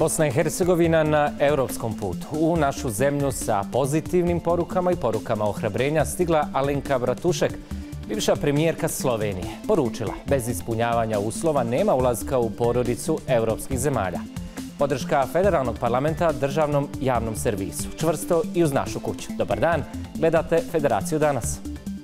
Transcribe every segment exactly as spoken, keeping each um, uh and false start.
Bosna i Hercegovina na europskom putu. U našu zemlju sa pozitivnim porukama i porukama ohrabrenja stigla Alenka Bratušek, bivša premijerka Slovenije. Poručila, bez ispunjavanja uslova nema ulazka u porodicu europskih zemalja. Podrška federalnog parlamenta državnom javnom servisu. Čvrsto i uz našu kuću. Dobar dan, gledate Federaciju danas.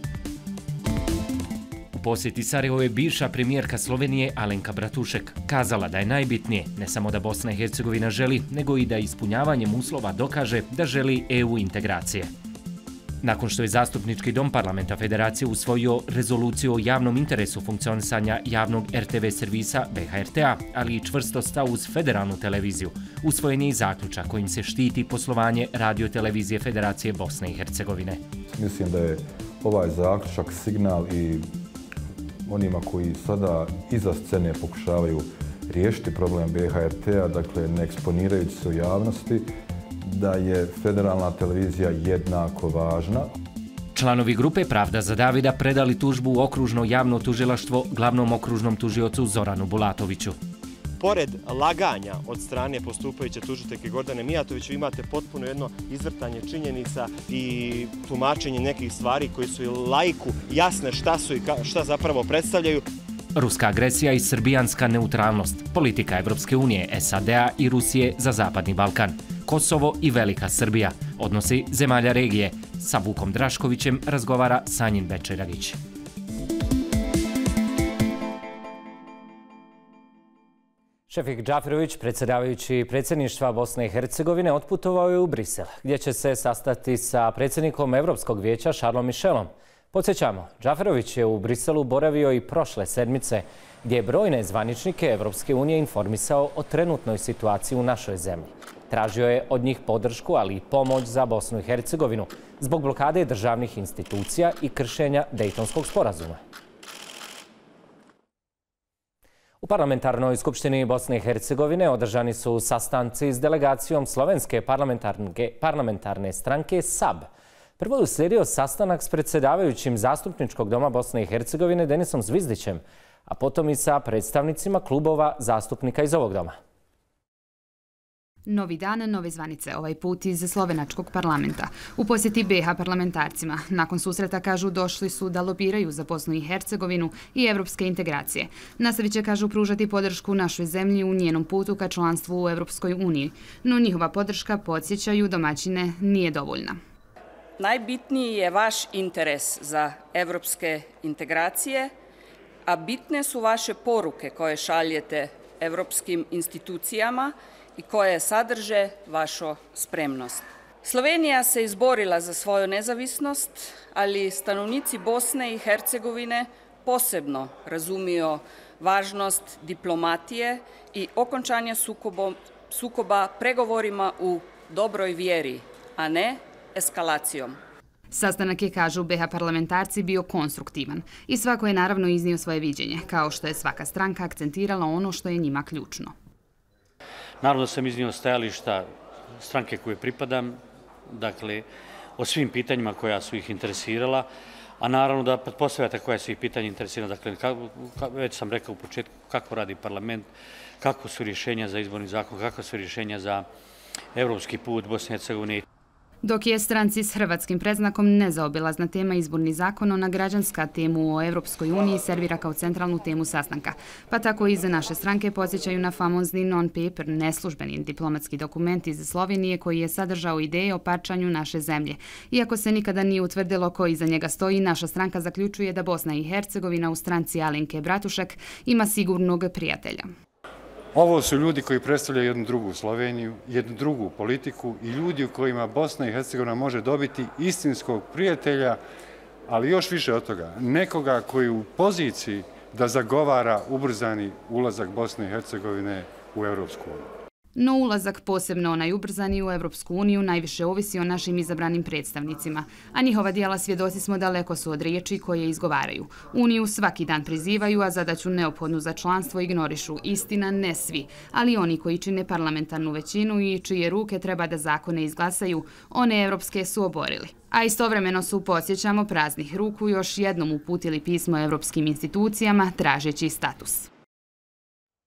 U posjeti Sarajevo je bivša premijerka Slovenije Alenka Bratušek kazala da je najbitnije ne samo da Bosna i Hercegovina želi, nego i da ispunjavanjem uslova dokaže da želi E U integracije. Nakon što je Zastupnički dom parlamenta Federacije usvojio rezoluciju o javnom interesu funkcionisanja javnog R T V servisa B H R T-a, ali i čvrsto stao uz federalnu televiziju, usvojen je i zaključak kojim se štiti poslovanje radio-televizije Federacije Bosne i Hercegovine. Mislim da je ovaj zaključak signal i onima koji sada iza scene pokušavaju riješiti problem B H R T-a, dakle ne eksponirajući se u javnosti, da je federalna televizija jednako važna. Članovi grupe Pravda za Davida predali tužbu u okružno javno tužilaštvo glavnom okružnom tužiocu Zoranu Bulatoviću. Pored laganja od strane postupajuće tužiteljke Gordane Mijatović, imate potpuno jedno izvrtanje činjenica i tumačenje nekih stvari koji su i laiku jasne šta su i šta zapravo predstavljaju. Ruska agresija i srbijanska neutralnost, politika Evropske unije, S A D-a i Rusije za Zapadni Balkan, Kosovo i Velika Srbija, odnosi zemalja regije. Sa Vukom Draškovićem razgovara Sanjin Bečeragić. Šefik Džaferović, predsjedavajući predsjedništva Bosne i Hercegovine, otputovao je u Brisel, gdje će se sastati sa predsjednikom Evropskog vijeća Charlesom Michelom. Podsjećamo, Džaferović je u Briselu boravio i prošle sedmice, gdje je brojne zvaničnike Evropske unije informisao o trenutnoj situaciji u našoj zemlji. Tražio je od njih podršku, ali i pomoć za Bosnu i Hercegovinu zbog blokade državnih institucija i kršenja Dejtonskog sporazuma. U Parlamentarnoj skupštini Bosne i Hercegovine održani su sastanci s delegacijom Slovenske parlamentarne stranke S A B. Prvo je uslijedio sastanak s predsjedavajućim Zastupničkog doma Bosne i Hercegovine Denisom Zvizdićem, a potom i sa predstavnicima klubova zastupnika iz ovog doma. Novi dan, nove zvanice, ovaj put iz Slovenačkog parlamenta. U posjeti B H parlamentarcima. Nakon susreta, kažu, došli su da lobiraju za Bosnu i Hercegovinu i evropske integracije. Nastavit će, kažu, pružati podršku našoj zemlji u njenom putu ka članstvu u Evropskoj uniji. No njihova podrška, podsjećaju domaćine, nije dovoljna. Najbitniji je vaš interes za evropske integracije, a bitne su vaše poruke koje šaljete evropskim institucijama i koje sadrže vašu spremnost. Slovenija se izborila za svoju nezavisnost, ali stanovnici Bosne i Hercegovine posebno razumiju važnost diplomatije i okončanja sukoba pregovorima u dobroj vjeri, a ne eskalacijom. Sastanak je, kažu B H parlamentarci, bio konstruktivan i svako je naravno iznio svoje viđenje, kao što je svaka stranka akcentirala ono što je njima ključno. Naravno da sam iznio stajališta stranke koje pripadam, dakle, o svim pitanjima koja su ih interesirala, a naravno da pretpostavljate koja su ih pitanja interesirala. Dakle, već sam rekao u početku kako radi parlament, kako su rješenja za izborni zakon, kako su rješenja za evropski put Bosne i Hercegovine. Dok je stranci s hrvatskim predznakom nezaobilazna tema izborni zakon, ona građanska temu o Evropskoj uniji servira kao centralnu temu sastanka. Pa tako i za naše stranke podsjećaju na famozni non-paper, neslužbeni diplomatski dokument iz Slovenije koji je sadržao ideje o parčanju naše zemlje. Iako se nikada nije utvrdilo ko iza njega stoji, naša stranka zaključuje da Bosna i Hercegovina u stranci Alenke Bratušek ima sigurnog prijatelja. Ovo su ljudi koji predstavljaju jednu drugu Sloveniju, jednu drugu politiku i ljudi u kojima Bosna i Hercegovina može dobiti istinskog prijatelja, ali još više od toga, nekoga koji je u poziciji da zagovara ubrzani ulazak Bosne i Hercegovine u Evropsku uniju. No ulazak, posebno onaj ubrzani u Evropsku uniju, najviše ovisi o našim izabranim predstavnicima, a njihova dijela, svjedoci smo, daleko su od riječi koje izgovaraju. Uniju svaki dan prizivaju, a zadaću neophodnu za članstvo ignorišu. Istina, ne svi, ali oni koji čine parlamentarnu većinu i čije ruke treba da zakone izglasaju, one evropske su oborili. A istovremeno su, podsjećamo, praznih ruku još jednom uputili pismo evropskim institucijama tražeći status.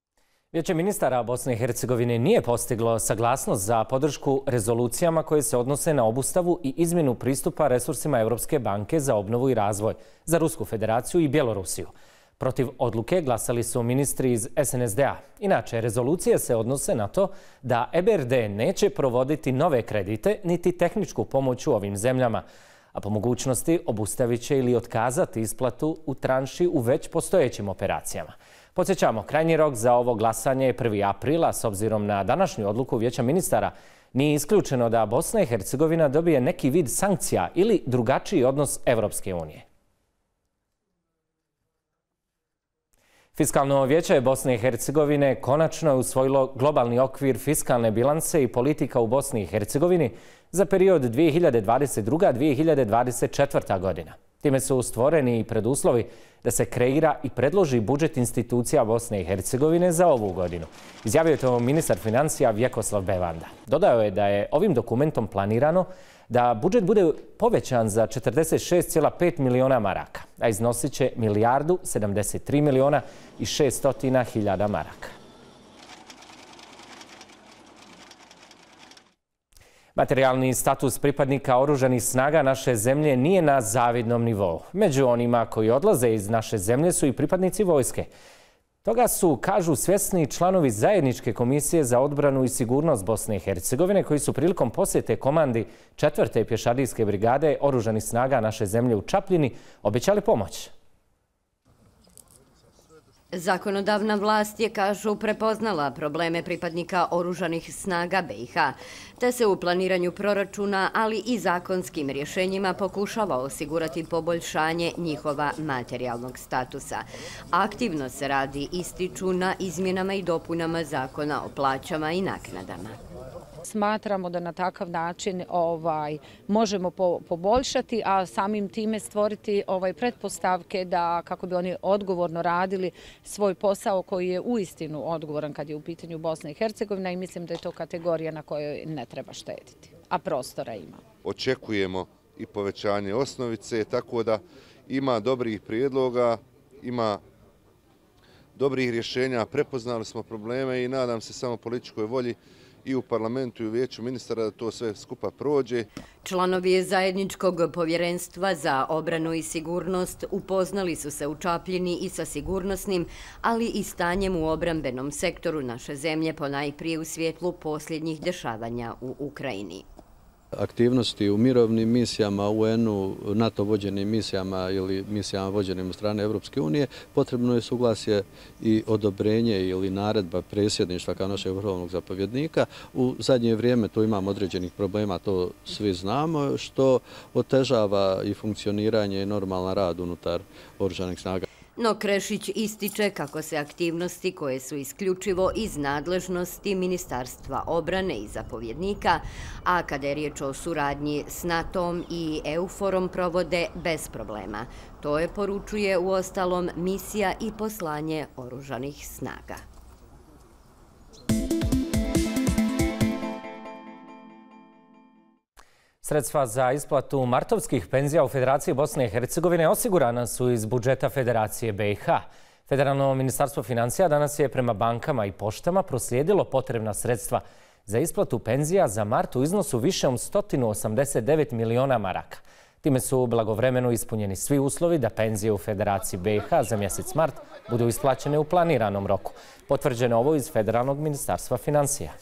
Vijeće ministara Bosne i Hercegovine nije postiglo saglasnost za podršku rezolucijama koje se odnose na obustavu i izmjenu pristupa resursima Europske banke za obnovu i razvoj za Rusku federaciju i Bjelorusiju. Protiv odluke glasali su ministri iz S N S D A. Inače, rezolucije se odnose na to da E B R D neće provoditi nove kredite niti tehničku pomoć u ovim zemljama, a po mogućnosti obustavit će ili otkazati isplatu u tranši u već postojećim operacijama. Podsjećamo, krajnji rok za ovo glasanje je prvi aprila. S obzirom na današnju odluku Vijeća ministara, nije isključeno da Bosna i Hercegovina dobije neki vid sankcija ili drugačiji odnos Evropske unije. Fiskalno vijeće Bosne i Hercegovine konačno je usvojilo globalni okvir fiskalne bilance i politika u Bosni i Hercegovini za period dvije hiljade dvadeset druga do dvije hiljade dvadeset četvrta. godina. Time su stvoreni i preduslovi da se kreira i predloži budžet institucija Bosne i Hercegovine za ovu godinu. Izjavio je to ministar financija Vjekoslav Bevanda. Dodao je da je ovim dokumentom planirano da budžet bude povećan za četrdeset šest zarez pet miliona maraka, a iznosit će milijardu sedamdeset tri miliona i šestotina hiljada maraka. Materijalni status pripadnika oružanih snaga naše zemlje nije na zavidnom nivou. Među onima koji odlaze iz naše zemlje su i pripadnici vojske. Toga su, kažu, svjesni članovi Zajedničke komisije za odbranu i sigurnost Bosne i Hercegovine koji su prilikom posjete komandi četvrte pješadijske brigade oružanih snaga naše zemlje u Čapljini obećali pomoć. Zakonodavna vlast je, kažu, prepoznala probleme pripadnika oružanih snaga B i H, te se u planiranju proračuna, ali i zakonskim rješenjima pokušava osigurati poboljšanje njihova materijalnog statusa. Aktivno se radi, ističu, na izmjenama i dopunama zakona o plaćama i naknadama. Smatramo da na takav način ovaj, možemo po, poboljšati, a samim time stvoriti ovaj, pretpostavke da kako bi oni odgovorno radili svoj posao koji je uistinu odgovoran kad je u pitanju Bosna i Hercegovina i mislim da je to kategorija na kojoj ne treba štediti, a prostora ima. Očekujemo i povećanje osnovice, tako da ima dobrih prijedloga, ima dobrih rješenja, prepoznali smo probleme i nadam se samo političkoj volji i u parlamentu i u vijeću ministara da to sve skupa prođe. Članovi Zajedničkog povjerenstva za obranu i sigurnost upoznali su se u Čapljini i sa sigurnosnim, ali i stanjem u obrambenom sektoru naše zemlje, ponajprije u svjetlu posljednjih dešavanja u Ukrajini. Aktivnosti u mirovnim misijama, U N-u, NATO vođenim misijama ili misijama vođenim od strane Evropske unije, potrebno je suglasje i odobrenje ili naredba predsjedništva kao našeg vrhovnog zapovjednika. U zadnje vrijeme tu imamo određenih problema, to svi znamo, što otežava i funkcioniranje i normalan rad unutar oružanih snaga. No Krešić ističe kako se aktivnosti koje su isključivo iz nadležnosti Ministarstva obrane i zapovjednika, a kada je riječ o suradnji s NATO-om i EUFOR-om provode bez problema. To je, poručuje, uostalom misija i poslanje oružanih snaga. Sredstva za isplatu martovskih penzija u Federaciji Bosne i Hercegovine osigurana su iz budžeta Federacije B i H. Federalno ministarstvo financija danas je prema bankama i poštama proslijedilo potrebna sredstva za isplatu penzija za mart u iznosu više od sto osamdeset devet miliona maraka. Time su blagovremeno ispunjeni svi uslovi da penzije u Federaciji B i H za mjesec mart budu isplaćene u planiranom roku. Potvrđeno ovo iz Federalnog ministarstva financija.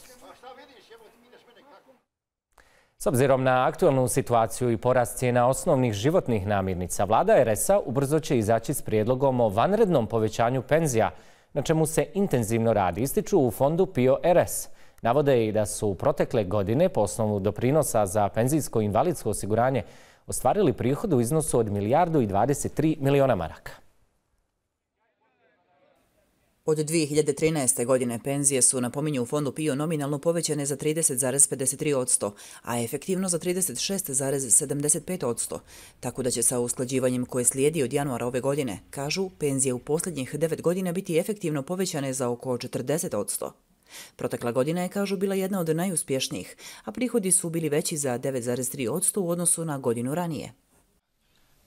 S obzirom na aktualnu situaciju i porast cijena osnovnih životnih namirnica, vlada R S-a ubrzo će izaći s prijedlogom o vanrednom povećanju penzija, na čemu se intenzivno radi, ističu u fondu P I O R S. Navode i da su protekle godine po osnovu doprinosa za penzijsko i invalidsko osiguranje ostvarili prihod u iznosu od milijardu i dvadeset tri miliona maraka. Od dvije hiljade trinaeste. godine penzije su, napominju u fondu P I O, nominalno povećane za trideset zarez pedeset tri posto, a efektivno za trideset šest zarez sedamdeset pet posto. Tako da će sa usklađivanjem koje slijedi od januara ove godine, kažu, penzije u posljednjih devet godina biti efektivno povećane za oko četrdeset posto. Protekla godina je, kažu, bila jedna od najuspješnijih, a prihodi su bili veći za devet zarez tri posto u odnosu na godinu ranije.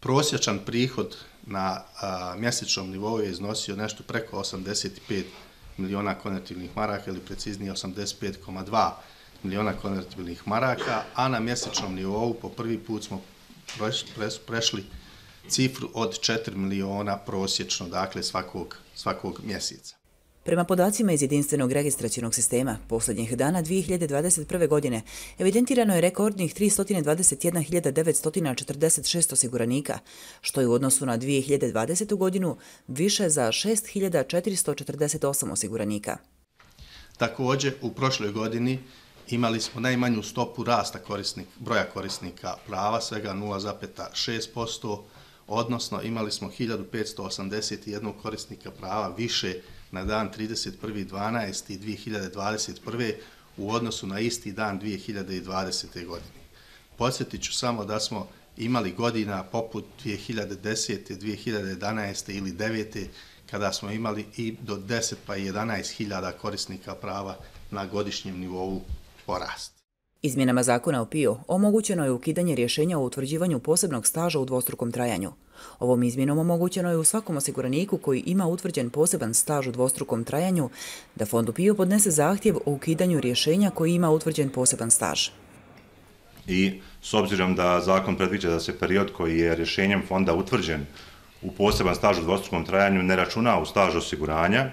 Prosječan prihod na a, mjesečnom nivou je iznosio nešto preko osamdeset pet miliona konvertibilnih maraka ili preciznije osamdeset pet zarez dva miliona konvertibilnih maraka, a na mjesečnom nivou po prvi put smo prešli cifru od četiri miliona prosječno, dakle svakog, svakog mjeseca. Prema podacima iz jedinstvenog registracionog sistema, posljednjih dana dvije hiljade dvadeset prve. godine evidentirano je rekordnih tristo dvadeset jedna hiljada devetsto četrdeset šest osiguranika, što je u odnosu na dvije hiljade dvadesetu. godinu više za šest hiljada četiristo četrdeset osam osiguranika. Također, u prošloj godini imali smo najmanju stopu rasta korisnik, broja korisnika prava, svega nula zarez šest posto, odnosno imali smo hiljadu petsto osamdeset jedan korisnika prava više na dan trideset prvi dvanaesti dvije hiljade dvadeset prve. u odnosu na isti dan dvije hiljade dvadesete. godine. Podsjetit ću samo da smo imali godina poput dvije hiljade desete. dvije hiljade jedanaeste. ili devete. kada smo imali i do deset pa i jedanaest hiljada korisnika prava na godišnjem nivou porast. Izmjenama zakona o P I O omogućeno je ukidanje rješenja o utvrđivanju posebnog staža u dvostrukom trajanju. Ovom izmjenom omogućeno je u svakom osiguraniku koji ima utvrđen poseban staž u dvostrukom trajanju da fondu P I O podnese zahtjev o ukidanju rješenja koji ima utvrđen poseban staž. I s obzirom da zakon predviđa da se period koji je rješenjem fonda utvrđen u poseban staž u dvostrukom trajanju ne računa u staž osiguranja,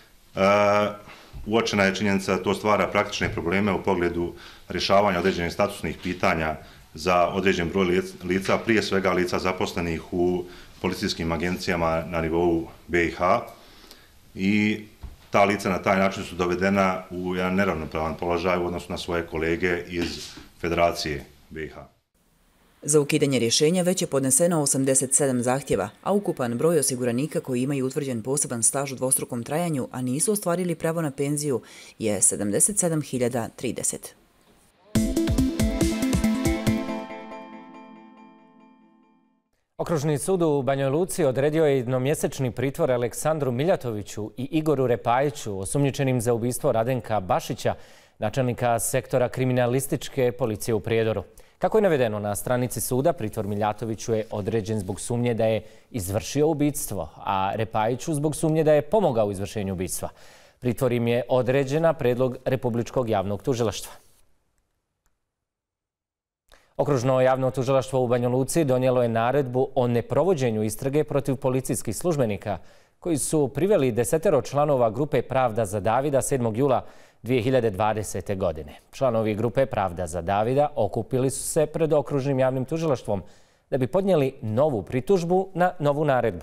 uočena je činjenica da to stvara praktične probleme u pogledu rješavanja određenih statusnih pitanja za određen broj lica, prije svega lica zaposlenih u policijskim agencijama na nivou B i H, i ta lica na taj način su dovedena u jedan neravnopravan položaj u odnosu na svoje kolege iz Federacije B i H. Za ukidanje rješenja već je podneseno osamdeset sedam zahtjeva, a ukupan broj osiguranika koji imaju utvrđen poseban staž u dvostrukom trajanju, a nisu ostvarili pravo na penziju, je sedamdeset sedam hiljada trideset. Okružni sud u Banjoj Luci odredio je jednomjesečni pritvor Aleksandru Miljatoviću i Igoru Repajiću, osumnjičenim za ubistvo Radenka Bašića, načelnika sektora kriminalističke policije u Prijedoru. Kako je navedeno na stranici suda, pritvor Miljatoviću je određen zbog sumnje da je izvršio ubistvo, a Repajiću zbog sumnje da je pomogao u izvršenju ubistva. Pritvor im je određen na predlog Republičkog javnog tužilaštva. Okružno javno tužilaštvo u Banjoj Luci donijelo je naredbu o neprovođenju istrage protiv policijskih službenika koji su priveli desetero članova grupe Pravda za Davida sedmog jula dvije hiljade dvadesete. godine. Članovi grupe Pravda za Davida okupili su se pred okružnim javnim tužilaštvom da bi podnijeli novu pritužbu na novu naredbu.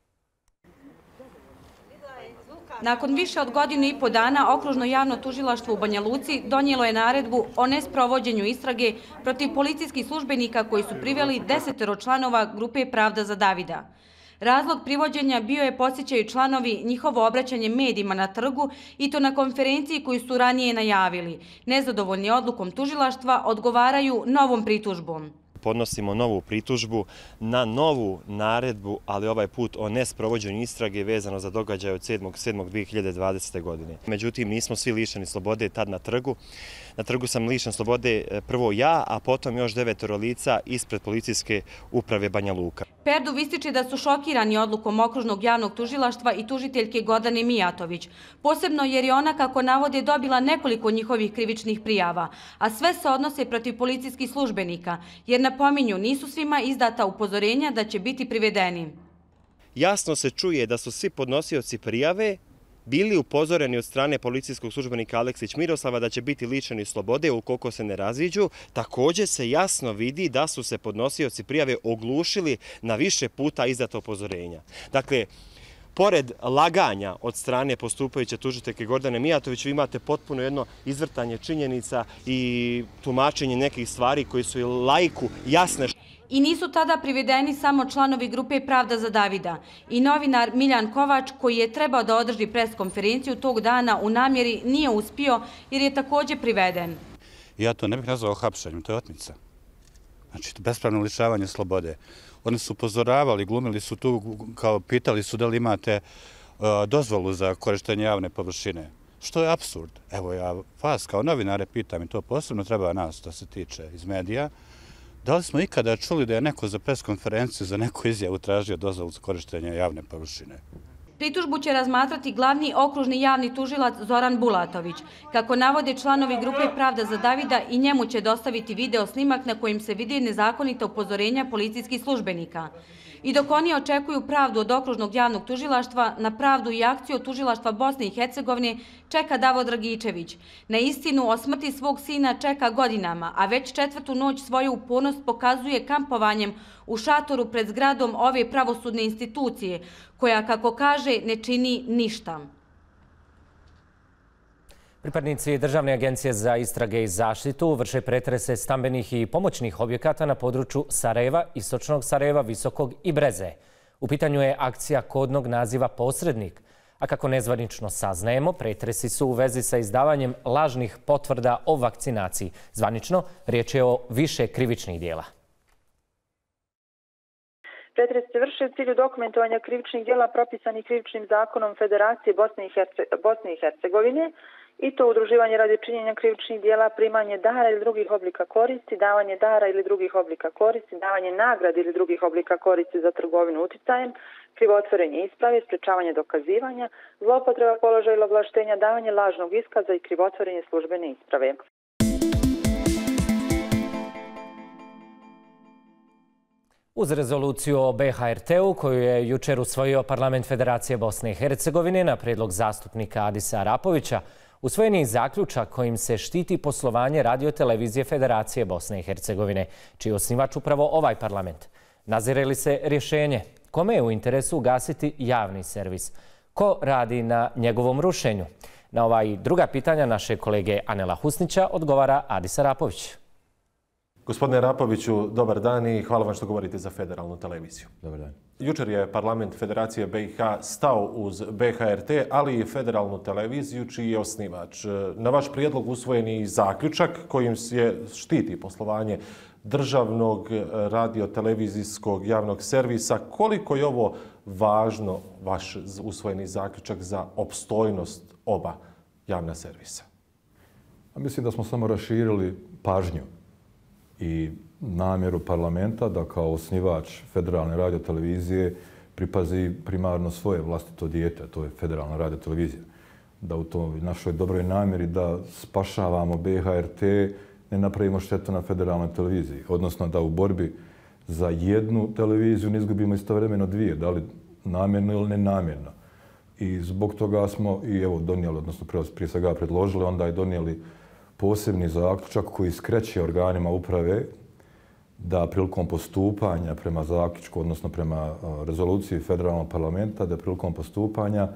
Nakon više od godinu i po dana, okružno javno tužilaštvo u Banja Luci donijelo je naredbu o nesprovođenju istrage protiv policijskih službenika koji su priveli desetero članova grupe Pravda za Davida. Razlog privođenja bio je, podsjećaju članovi, njihovo obraćanje medijima na trgu i to na konferenciji koju su ranije najavili. Nezadovoljni odlukom tužilaštva odgovaraju novom pritužbom. Podnosimo novu pritužbu na novu naredbu, ali ovaj put o nesprovođenju istrage vezano za događaj od sedmog sedmog dvije hiljade dvadesete. godine. Međutim, nismo svi lišeni slobode tad na trgu. Na trgu sam lišen slobode prvo ja, a potom još devetoro lica ispred policijske uprave Banja Luka. Perduv ističe da su šokirani odlukom okružnog javnog tužilaštva i tužiteljke Gordane Mijatović, posebno jer je ona, kako navode, dobila nekoliko njihovih krivičnih prijava, a sve se odnose protiv policijskih službenika, jer napominju nisu svima izdata upozorenja da će biti privedeni. Jasno se čuje da su svi podnosioci prijave bili upozoreni od strane policijskog službenika Aleksić Miroslava da će biti lišeni slobode ukoliko se ne raziđu. Također se jasno vidi da su se podnosioci prijave oglušili na više puta izdata upozorenja. Dakle, pored laganja od strane postupajuće tužiteljke Gordane Mijatović, vi imate potpuno jedno izvrtanje činjenica i tumačenje nekih stvari koji su i laiku jasne. I nisu tada privedeni samo članovi grupe Pravda za Davida. I novinar Miljan Kovač, koji je trebao da održi preskonferenciju tog dana u namjeri, nije uspio jer je također priveden. Ja to ne bih nazvao hapšenjem, to je otmica. Znači, bespravno lišavanje slobode. Oni su upozoravali, glumili su tu, kao pitali su da li imate dozvolu za korištenje javne površine. Što je apsurd. Evo ja vas kao novinare pitam, i to posebno treba nas da se tiče iz medija, da li smo ikada čuli da je neko za preskonferenciju, za neku izjavu tražio dozvolu za korištenje javne površine? Pritužbu će razmatrati glavni okružni javni tužilac Zoran Bulatović. Kako navode članovi grupe Pravda za Davida, i njemu će dostaviti video snimak na kojim se vidi nezakonita upozorenja policijskih službenika. I dok oni očekuju pravdu od okružnog javnog tužilaštva, na pravdu i akciju tužilaštva Bosne i Hercegovine čeka Davo Dragičević. Na istinu o smrti svog sina čeka godinama, a već četvrtu noć svoju upornost pokazuje kampovanjem u šatoru pred zgradom ove pravosudne institucije, koja, kako kaže, ne čini ništa. Pripadnici Državne agencije za istrage i zaštitu vrše pretrese stambenih i pomoćnih objekata na području Sarajeva, Istočnog Sarajeva, Visokog i Breze. U pitanju je akcija kodnog naziva Posrednik, a kako nezvanično saznajemo, pretresi su u vezi sa izdavanjem lažnih potvrda o vakcinaciji. Zvanično, riječ je o više krivičnih dijela. Pretres se vrši u cilju dokumentovanja krivičnih dijela propisanih krivičnim zakonom Federacije Bosne i Hercegovine, i to udruživanje radi činjenja krivičnih dijela, primanje dara ili drugih oblika koristi, davanje dara ili drugih oblika koristi, davanje nagrade ili drugih oblika koristi za trgovinu uticajem, krivotvorenje isprave, sprečavanje dokazivanja, zloupotreba položaja ili ovlaštenja, davanje lažnog iskaza i krivotvorenje službene isprave. Uz rezoluciju o B H R T-u, koju je jučer usvojio Parlament Federacije Bosne i Hercegovine na predlog zastupnika Adisa Arapovića, usvojen je i zaključak kojim se štiti poslovanje radiotelevizije Federacije Bosne i Hercegovine, čiji je osnivač upravo ovaj parlament. Nazire li se rješenje? Kome je u interesu ugasiti javni servis? Ko radi na njegovom rušenju? Na ova i druga pitanja naše kolege Anela Husnića odgovara Adis Arapović. Gospodine Arapoviću, dobar dan i hvala vam što govorite za federalnu televiziju. Dobar dan. Jučer je parlament Federacije B i H stao uz B H R T, ali i federalnu televiziju čiji je osnivač. Na vaš prijedlog usvojen je i zaključak kojim se štiti poslovanje državnog radiotelevizijskog javnog servisa. Koliko je ovo važno, vaš usvojeni zaključak, za opstojnost oba javna servisa? Mislim da smo samo raširili pažnju i namjeru parlamenta da kao osnivač federalne radiotelevizije pripazi primarno svoje vlastito dijete, a to je federalna radiotelevizija. Da u toj našoj dobroj namjeri da spašavamo B H R T ne napravimo štetu na federalnoj televiziji. Odnosno da u borbi za jednu televiziju ne izgubimo istovremeno dvije, da li namjerno ili nenamjerno. I zbog toga smo i evo donijeli, odnosno prije svega predložili, onda je donijeli posebni zaključak koji skreće organima uprave da prilikom postupanja prema zaključku, odnosno prema rezoluciji federalnog parlamenta, da prilikom postupanja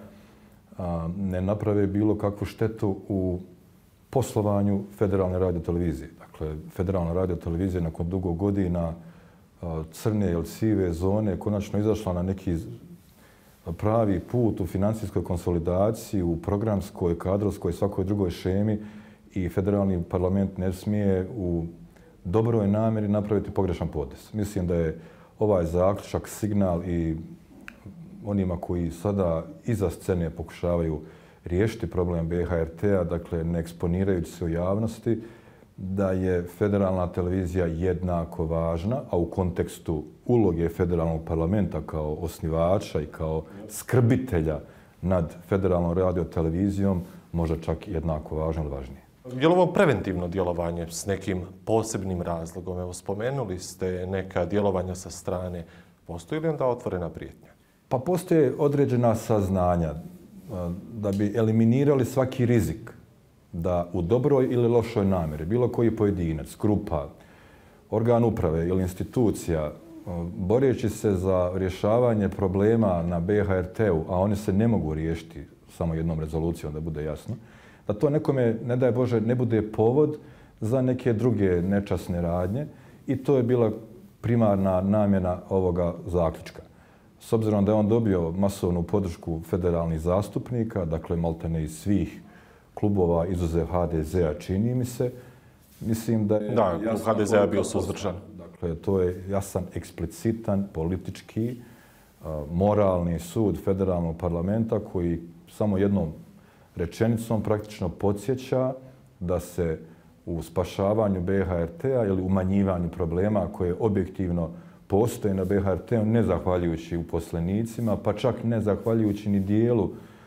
ne naprave bilo kakvu štetu u poslovanju federalne radiotelevizije. Dakle, federalna radiotelevizija nakon dugo godina crne ili sive zone konačno izašla na neki pravi put u financijskoj konsolidaciji, u programskoj, kadrovskoj i svakoj drugoj šemi, i federalni parlament ne smije u dobroj namjeri napraviti pogrešan potez. Mislim da je ovaj zaključak signal i onima koji sada iza scene pokušavaju riješiti problem B H R T-a, dakle ne eksponirajući se u javnosti, da je federalna televizija jednako važna, a u kontekstu uloge federalnog parlamenta kao osnivača i kao skrbitelja nad federalnom radiotelevizijom možda čak jednako važno ili važnije. Je li ovo preventivno djelovanje s nekim posebnim razlogom? Evo, spomenuli ste neka djelovanja sa strane. Postoji li onda otvorena prijetnja? Pa postoje određena saznanja da bi eliminirali svaki rizik da u dobroj ili lošoj namjeri bilo koji pojedinac, grupa, organ uprave ili institucija, boreći se za rješavanje problema na B H R T-u, a oni se ne mogu riješiti samo jednom rezolucijom, da bude jasno, da to nekome, ne daj Bože, ne bude povod za neke druge nečasne radnje, i to je bila primarna namjena ovoga zaključka. S obzirom da je on dobio masovnu podršku federalnih zastupnika, dakle maltene iz svih klubova izuzev H D Z-a, čini mi se, mislim da je... Da, H D Z-a bio suzdržan. Dakle, to je jasan, eksplicitan, politički, moralni sud federalnog parlamenta koji samo jednom rečenicom praktično podsjeća da se u spašavanju B H R T-a ili umanjivanju problema koje objektivno postoje na B H R T-u ne zahvaljujući uposlenicima, pa čak ne zahvaljujući ni dijelu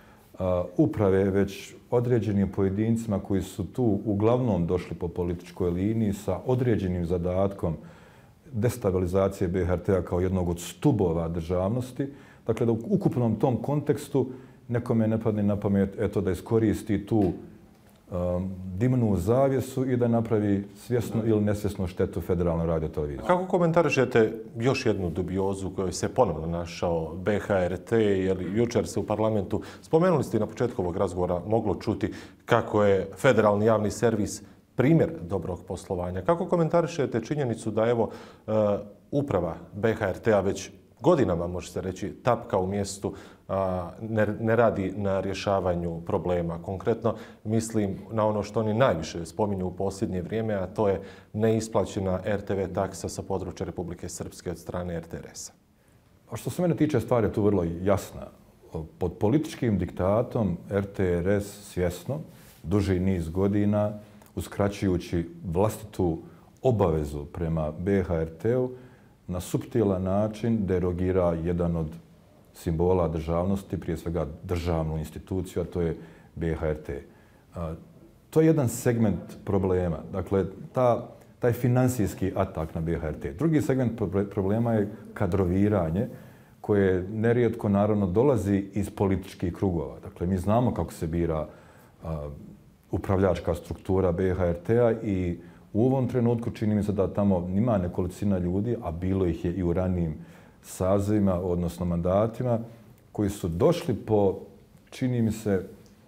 uprave, već određenim pojedincima koji su tu uglavnom došli po političkoj liniji sa određenim zadatkom destabilizacije B H R T-a kao jednog od stubova državnosti. Dakle, da u ukupnom tom kontekstu nekome ne padne na pamet eto, da iskoristi tu um, dimnu zavjesu i da napravi svjesno ili nesvjesno štetu Federalnoj radioteleviziji. Kako komentarišete još jednu dubiozu kojoj se ponovno našao B H R T, jer jučer se u parlamentu, spomenuli ste na početku ovog razgovora, moglo čuti kako je federalni javni servis primjer dobrog poslovanja. Kako komentarišete činjenicu da evo uh, uprava B H R T-a već godinama, može se reći, tapka u mjestu, a, ne, ne radi na rješavanju problema? Konkretno mislim na ono što oni najviše spominju u posljednje vrijeme, a to je neisplaćena R T V taksa sa područja Republike Srpske od strane R T R S-a. A što se mene tiče, stvar je tu vrlo jasna. Pod političkim diktatom R T R S svjesno, duži niz godina, uskraćujući vlastitu obavezu prema B H R T-u, na suptilan način derogira jedan od simbola državnosti, prije svega državnu instituciju, a to je B H R T. To je jedan segment problema. Dakle, ta, taj finansijski atak na B H R T. Drugi segment problema je kadroviranje, koje nerijetko naravno dolazi iz političkih krugova. Dakle, mi znamo kako se bira a, upravljačka struktura B H R T-a i u ovom trenutku čini mi se da tamo ima nekolicina ljudi, a bilo ih je i u ranijim sazivima, odnosno mandatima, koji su došli po, čini mi se,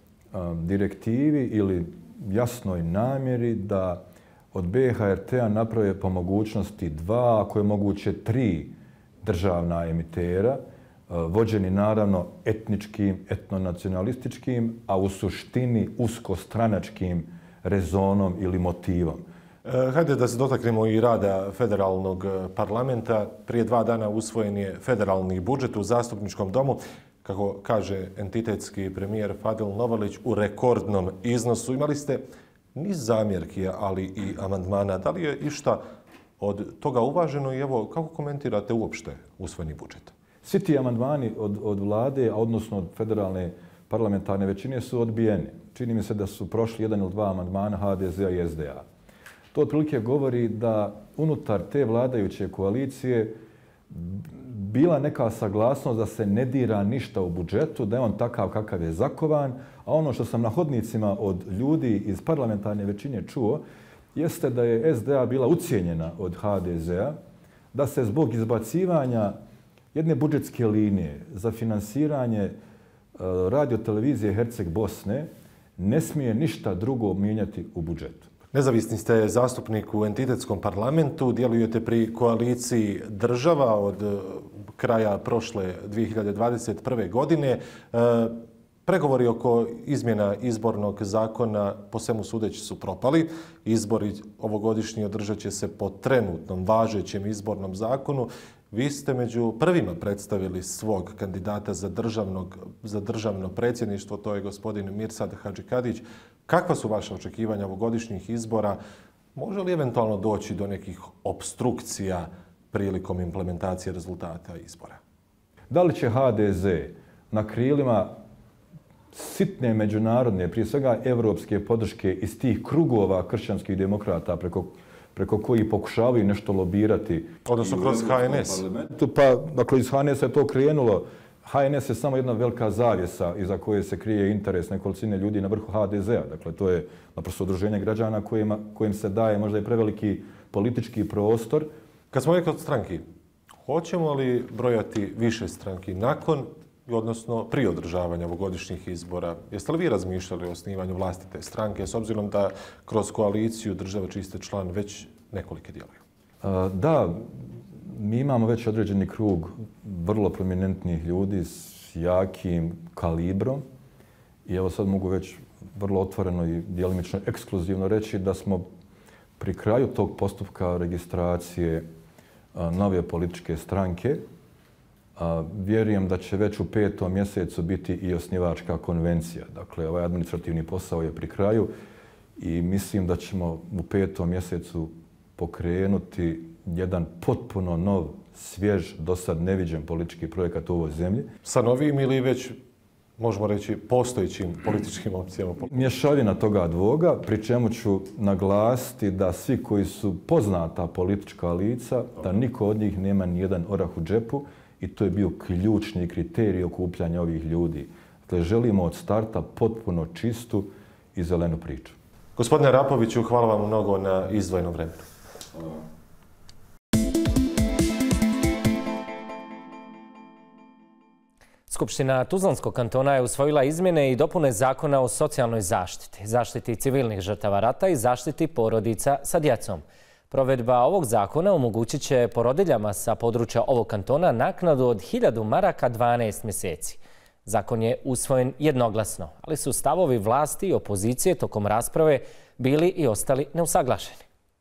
direktivi ili jasnoj namjeri da od B H R T-a naprave po mogućnosti dva, ako je moguće tri državna emitera, vođeni naravno etničkim, etnonacionalističkim, a u suštini uskostranačkim rezonom ili motivom. Hajde da se dotaknemo i rada federalnog parlamenta. Prije dva dana usvojen je federalni budžet u zastupničkom domu, kako kaže entitetski premijer Fadil Novalić, u rekordnom iznosu. Imali ste niz zamjerki, ali i amandmana. Da li je išta od toga uvaženo i evo, kako komentirate uopšte usvojeni budžet? Svi ti amandmani od, od vlade, a odnosno od federalne parlamentarne većine su odbijeni. Čini mi se da su prošli jedan ili dva amandmana H D Z-a i S D A. To otprilike govori da unutar te vladajuće koalicije bila neka saglasnost da se ne dira ništa u budžetu, da je on takav kakav je zakovan, a ono što sam na hodnicima od ljudi iz parlamentarne većine čuo, jeste da je S D A bila ucijenjena od H D Z-a, da se zbog izbacivanja jedne budžetske linije za finansiranje radiotelevizije Herceg Bosne ne smije ništa drugo mijenjati u budžetu. Nezavisni ste zastupnik u entitetskom parlamentu, djelujete pri koaliciji država od kraja prošle dvije hiljade dvadeset prve. godine. Pregovori oko izmjena izbornog zakona po svemu sudeći su propali. Izbori ovogodišnji održat će se po trenutnom važećem izbornom zakonu. Vi ste među prvima predstavili svog kandidata za, državnog, za državno predsjedništvo, to je gospodin Mirsad Hadžikadić. Kakva su vaše očekivanja ovogodišnjih izbora? Može li eventualno doći do nekih obstrukcija prilikom implementacije rezultata izbora? Da li će H D Z na krilima sitne međunarodne, prije svega evropske podrške iz tih krugova kršćanskih demokrata preko preko koji pokušavaju nešto lobirati. Odnosno kroz H N S. Pa, dakle, iz H N S-a je to krenulo. H N S je samo jedna velika zavjesa iza koje se krije interes nekolicine ljudi na vrhu H D Z-a. Dakle, to je naprosto udruženje građana kojima, kojim se daje možda i preveliki politički prostor. Kad smo rekli od stranki, hoćemo li brojati više stranki nakon, odnosno prije održavanja ovogodišnjih izbora? Jeste li vi razmišljali o osnivanju vlastite stranke, s obzirom da kroz koaliciju država čiji ste član već nekolike djeluju? Da, mi imamo već određeni krug vrlo prominentnih ljudi s jakim kalibrom i evo sad mogu već vrlo otvoreno i djelimično ekskluzivno reći da smo pri kraju tog postupka registracije nove političke stranke. A, vjerujem da će već u petom mjesecu biti i osnivačka konvencija. Dakle, ovaj administrativni posao je pri kraju i mislim da ćemo u petom mjesecu pokrenuti jedan potpuno nov svjež, do sad neviđen politički projekat u ovoj zemlji. Sa novim ili već, možemo reći, postojećim političkim opcijama? Mješavina toga dvoga, pri čemu ću naglasiti da svi koji su poznata politička lica, da niko od njih nema ni jedan orah u džepu i to je bio ključni kriterij okupljanja ovih ljudi. Dakle, želimo od starta potpuno čistu i zelenu priču. Gospodine Rapoviću, hvala vam mnogo na izdvojenom vremenu. Skupština Tuzlanskog kantona je usvojila izmjene i dopune zakona o socijalnoj zaštiti, zaštiti civilnih žrtava rata i zaštiti porodica sa djecom. Provedba ovog zakona omogućit će porodiljama sa područja ovog kantona naknadu od hiljadu maraka dvanaest mjeseci. Zakon je usvojen jednoglasno, ali su stavovi vlasti i opozicije tokom rasprave bili i ostali neusaglašeni.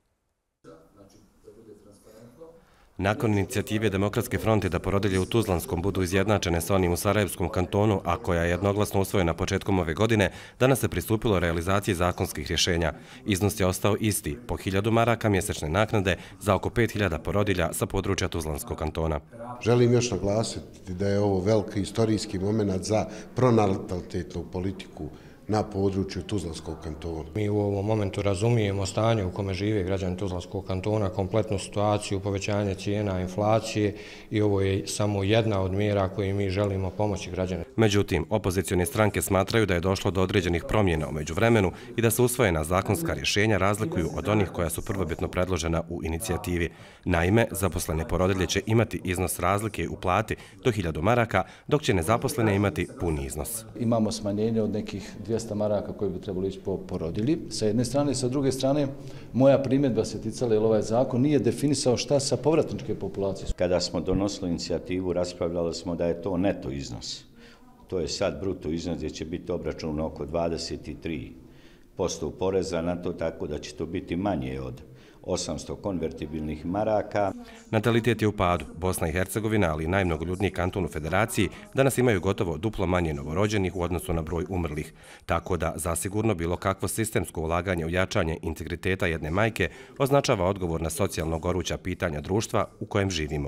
Nakon inicijative Demokratske fronte da porodilje u Tuzlanskom budu izjednačene sa onim u Sarajevskom kantonu, a koja je jednoglasno usvojena početkom ove godine, danas se pristupilo realizaciji zakonskih rješenja. Iznos je ostao isti, po hiljadu maraka mjesečne naknade za oko pet hiljada porodilja sa područja Tuzlanskog kantona. Želim još naglasiti da je ovo veliki istorijski moment za pronatalitetnu politiku na području Tuzlanskog kantona. Mi u ovom momentu razumijemo stanje u kome žive građani Tuzlanskog kantona, kompletnu situaciju, povećanje cijena, inflacije i ovo je samo jedna od mjera koje mi želimo pomoći građanima. Međutim, opozicione stranke smatraju da je došlo do određenih promjena u međuvremenu i da se usvojena zakonska rješenja razlikuju od onih koja su prvobitno predložena u inicijativi. Naime, zaposlene porodilje će imati iznos razlike u plati do hiljadu maraka, dok će nezaposlene imati puni iznos. Imamo smanjenje od nekih dvjesto maraka koji bi trebali ići po porodilji. Sa jedne strane, sa druge strane, moja primjedba se ticala jer ovaj zakon nije definisao šta sa povratničke populacije. Kada smo donosili inicijativu, raspravljali smo da je to neto iznos. To je sad bruto iznos gdje će biti obračun oko dvadeset tri posto poreza na to, tako da će to biti manje od osamsto konvertibilnih maraka. Natalitet je u padu. Bosna i Hercegovina, ali i najmnogoljudniji kanton u Federaciji, danas imaju gotovo duplo manje novorođenih u odnosu na broj umrlih. Tako da, zasigurno, bilo kakvo sistemsko ulaganje u jačanje integriteta jedne majke označava odgovor na socijalno goruća pitanja društva u kojem živimo.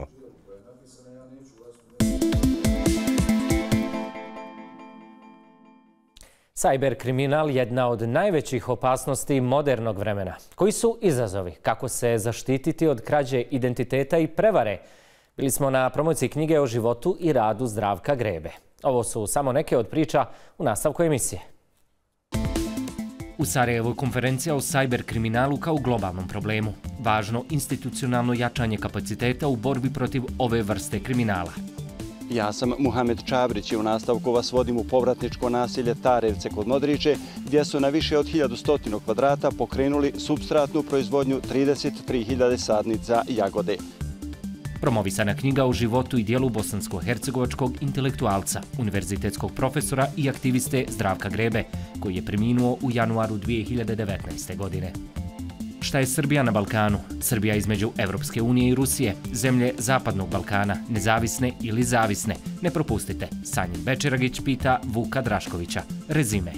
Sajber kriminal jedna od najvećih opasnosti modernog vremena. Koji su izazovi? Kako se zaštititi od krađe identiteta i prevare? Bili smo na promociji knjige o životu i radu Zdravka Grebe. Ovo su samo neke od priča u nastavku emisije. U Sarajevu je konferencija o sajber kriminalu kao globalnom problemu. Važno institucionalno jačanje kapaciteta u borbi protiv ove vrste kriminala. Ja sam Muhamed Čabrić i u nastavku vas vodim u povratničko naselje Tarevce kod Modriče, gdje su na više od hiljadu stotinu kvadrata pokrenuli supstratnu proizvodnju trideset tri hiljade sadnica jagode. Promovisana knjiga o životu i dijelu bosansko-hercegovačkog intelektualca, univerzitetskog profesora i aktiviste Zdravka Grebe, koji je preminuo u januaru dvije hiljade devetnaeste. godine. Šta je Srbija na Balkanu? Srbija između Evropske unije i Rusije, zemlje Zapadnog Balkana, nezavisne ili zavisne? Ne propustite. Sanjin Bečeragić pita Vuka Draškovića. Rezime.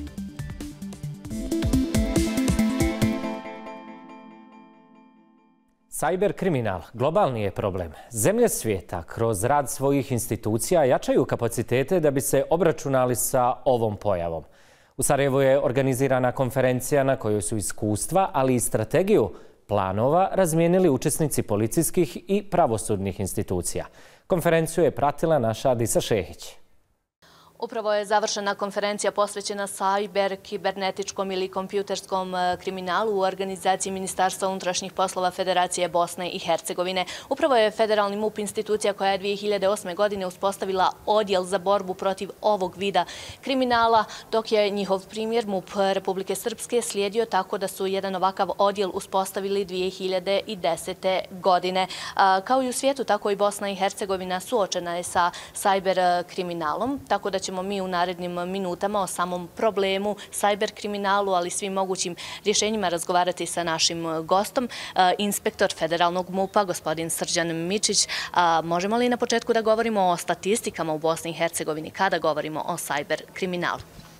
Sajber kriminal globalni je problem. Zemlje svijeta kroz rad svojih institucija jačaju kapacitete da bi se obračunali sa ovom pojavom. U Sarajevu je organizirana konferencija na kojoj su iskustva, ali i strategiju planova razmijenili učesnici policijskih i pravosudnih institucija. Konferenciju je pratila naša Adisa Šehić. Upravo je završena konferencija posvećena sajber, kibernetičkom ili kompjuterskom kriminalu u organizaciji Ministarstva unutrašnjih poslova Federacije Bosne i Hercegovine. Upravo je Federalni M U P institucija koja je dvije hiljade osme. godine uspostavila odjel za borbu protiv ovog vida kriminala, dok je njihov primjer M U P Republike Srpske slijedio tako da su jedan ovakav odjel uspostavili dvije hiljade desete. godine. Kao i u svijetu, tako i Bosna i Hercegovina suočena je sa sajber kriminalom, tako da će ćemo mi u narednim minutama o samom problemu, sajber kriminalu, ali svim mogućim rješenjima razgovarati sa našim gostom, inspektor Federalnog M U P-a, gospodin Srđan Mičić. Možemo li na početku da govorimo o statistikama u Bosni i Hercegovini kada govorimo o sajber kriminalu?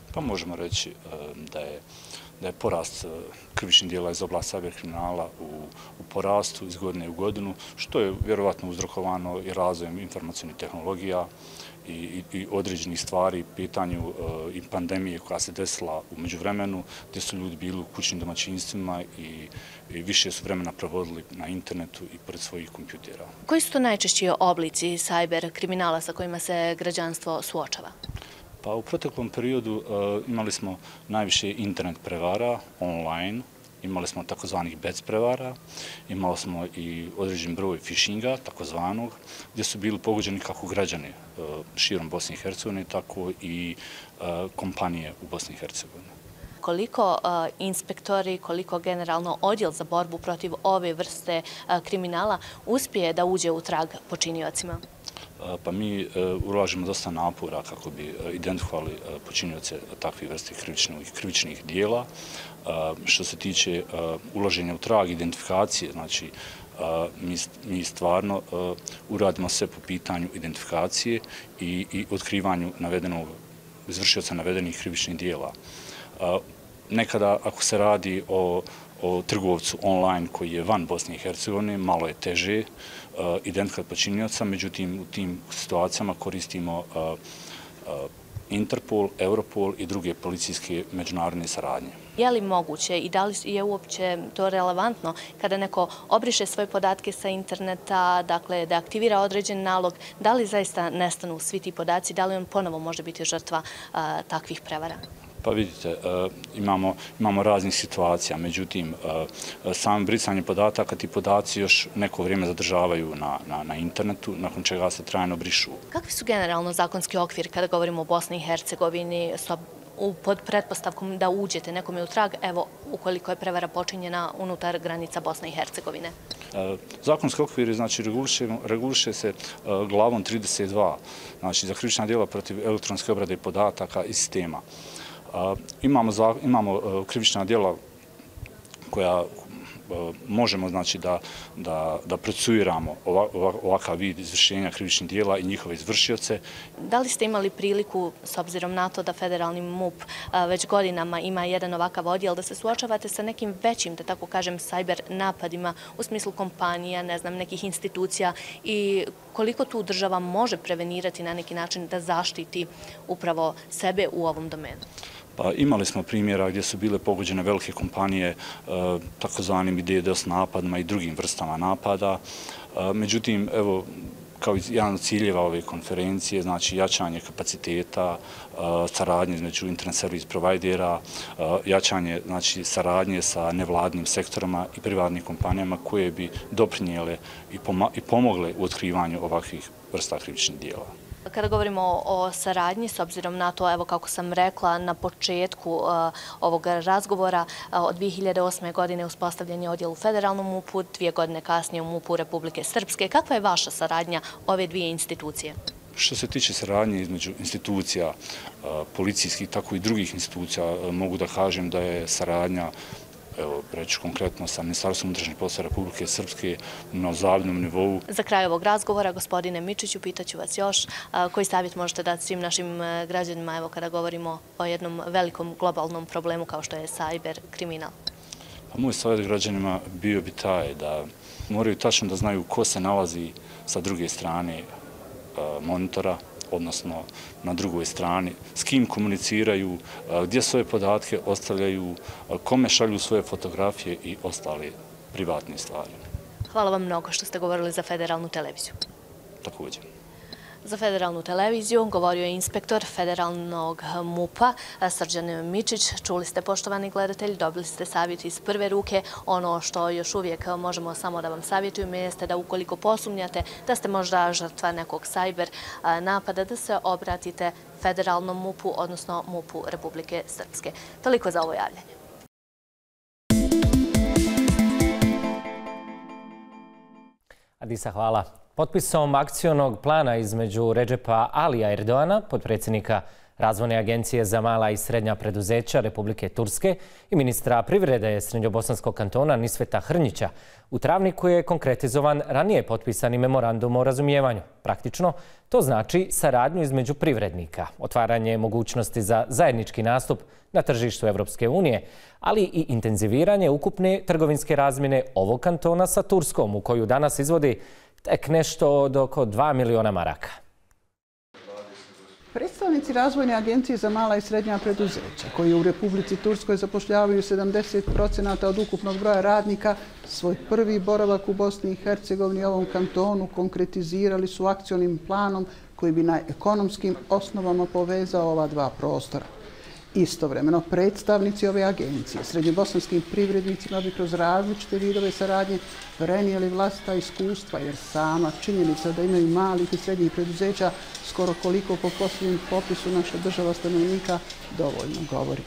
Pa možemo reći da je da je porast krivičnih dijela iz oblasti cyberkriminala u, u porastu iz godine u godinu, što je vjerovatno uzrokovano i razvojem informacijnih tehnologija i, i, i određenih stvari, pitanju uh, i pandemije koja se desila u međuvremenu, gdje su ljudi bili u kućnim domaćinstvima i, i više su vremena provodili na internetu i pored svojih kompjutera. Koji su to najčešći oblici cyberkriminala sa kojima se građanstvo suočava? Pa u proteklom periodu uh, imali smo najviše internet prevara, online, imali smo takozvanih bec prevara, imali smo i određen broj phishinga, takozvanog, gdje su bili pogođeni kako građani uh, širom Bosne i Hercegovine, tako i uh, kompanije u Bosni i Hercegovini. Koliko uh, inspektori, koliko generalno odjel za borbu protiv ove vrste uh, kriminala uspije da uđe u trag počiniocima? Pa mi ulažemo dosta napora kako bi identifikovali počinioce takvih vrste krivičnih dijela. Što se tiče ulaženja u trag, identifikacije, znači mi, mi stvarno uradimo sve po pitanju identifikacije i, i otkrivanju navedenog, izvršioca navedenih krivičnih dijela. Nekada, ako se radi o o trgovcu online koji je van Bosne i Hercegovine, malo je teže uh, identifikovati počinioca, međutim u tim situacijama koristimo uh, uh, Interpol, Europol i druge policijske međunarodne saradnje. Je li moguće i da li je uopće to relevantno kada neko obriše svoje podatke sa interneta, dakle da aktivira određen nalog, da li zaista nestanu svi ti podaci, da li on ponovo može biti žrtva uh, takvih prevara? Pa vidite, imamo, imamo raznih situacija, međutim, samim brisanjem podataka, ti podaci još neko vrijeme zadržavaju na, na, na internetu, nakon čega se trajno brišu. Kakvi su generalno zakonski okvir kada govorimo o Bosni i Hercegovini pod pretpostavkom da uđete nekome u trag, evo, ukoliko je prevara počinjena unutar granica Bosne i Hercegovine? Zakonski okvir, znači, reguliše, reguliše se glavom trideset dva, znači, za krivična djela protiv elektronske obrade podataka i sistema. Uh, imamo, za, imamo uh, krivična djela koja uh, možemo znači, da, da, da procesuiramo ova, ova, ovakav vid izvršenja krivičnih djela i njihove izvršioce. Da li ste imali priliku, s obzirom na to da federalni MUP uh, već godinama ima jedan ovakav odjel, da se suočavate sa nekim većim, da tako kažem, cyber napadima u smislu kompanija, ne znam, nekih institucija i koliko tu država može prevenirati na neki način da zaštiti upravo sebe u ovom domenu? Pa imali smo primjera gdje su bile pogođene velike kompanije takozvanim DDoS napadima i drugim vrstama napada. Međutim, evo, kao jedan od ciljeva ove konferencije, znači jačanje kapaciteta, saradnje između internet servis provajdera, jačanje znači, saradnje sa nevladnim sektorama i privatnim kompanijama koje bi doprinijele i pomogle u otkrivanju ovakvih vrsta krivičnih dijela. Kada govorimo o saradnji, s obzirom na to, evo kako sam rekla na početku uh, ovog razgovora, uh, od dvije hiljade osme. godine uspostavljen je odjel u federalnom MUP-u, dvije godine kasnije u MUP-u Republike Srpske. Kakva je vaša saradnja ove dvije institucije? Što se tiče saradnje između institucija, uh, policijskih, tako i drugih institucija, uh, mogu da kažem da je saradnja, evo, reći konkretno sa Ministarstvom unutrašnjih poslova Republike Srpske na zavidnom nivou. Za kraj ovog razgovora, gospodine Mičiću, pitaću vas još koji savjet možete dati svim našim građanima, evo kada govorimo o jednom velikom globalnom problemu kao što je cyber kriminal? Pa moj savjet građanima bio bi taj da moraju tačno da znaju ko se nalazi sa druge strane monitora, odnosno na drugoj strani, s kim komuniciraju, gdje svoje podatke ostavljaju, kome šalju svoje fotografije i ostale privatne stvari. Hvala vam mnogo što ste govorili za federalnu televiziju. Također. Za federalnu televiziju govorio je inspektor federalnog MUP-a Srđan Mičić. Čuli ste, poštovani gledatelji, dobili ste savjet iz prve ruke. Ono što još uvijek možemo samo da vam savjetujemo jeste da ukoliko posumnjate da ste možda žrtva nekog cyber napada, da se obratite federalnom MUP-u, odnosno MUP-u Republike Srpske. Toliko za ovo javljanje. Adisa, hvala. Potpisom akcionog plana između Redžepa Alija Erdoana, potpredsjednika Razvojne agencije za mala i srednja preduzeća Republike Turske i ministra privrede Srednjobosanskog kantona Nisveta Hrnjića u Travniku je konkretizovan ranije potpisani memorandum o razumijevanju. Praktično, to znači saradnju između privrednika, otvaranje mogućnosti za zajednički nastup na tržištu Evropske unije, ali i intenziviranje ukupne trgovinske razmjene ovog kantona sa Turskom, u koju danas izvodi tek nešto od oko dva miliona maraka. Predstavnici Razvojne agencije za mala i srednja preduzeća, koji u Republici Turskoj zapošljavaju sedamdeset procenata od ukupnog broja radnika, svoj prvi boravak u Bosni i Hercegovini i ovom kantonu konkretizirali su akcionim planom koji bi na ekonomskim osnovama povezao ova dva prostora. Istovremeno, predstavnici ove agencije srednjobosanskim privrednicima bi kroz različite vidove saradnje prenijeli vlastita iskustva, jer sama činjenica da imaju malih i srednjih preduzeća skoro koliko po posljednjem popisu naša država stanovnika dovoljno govori.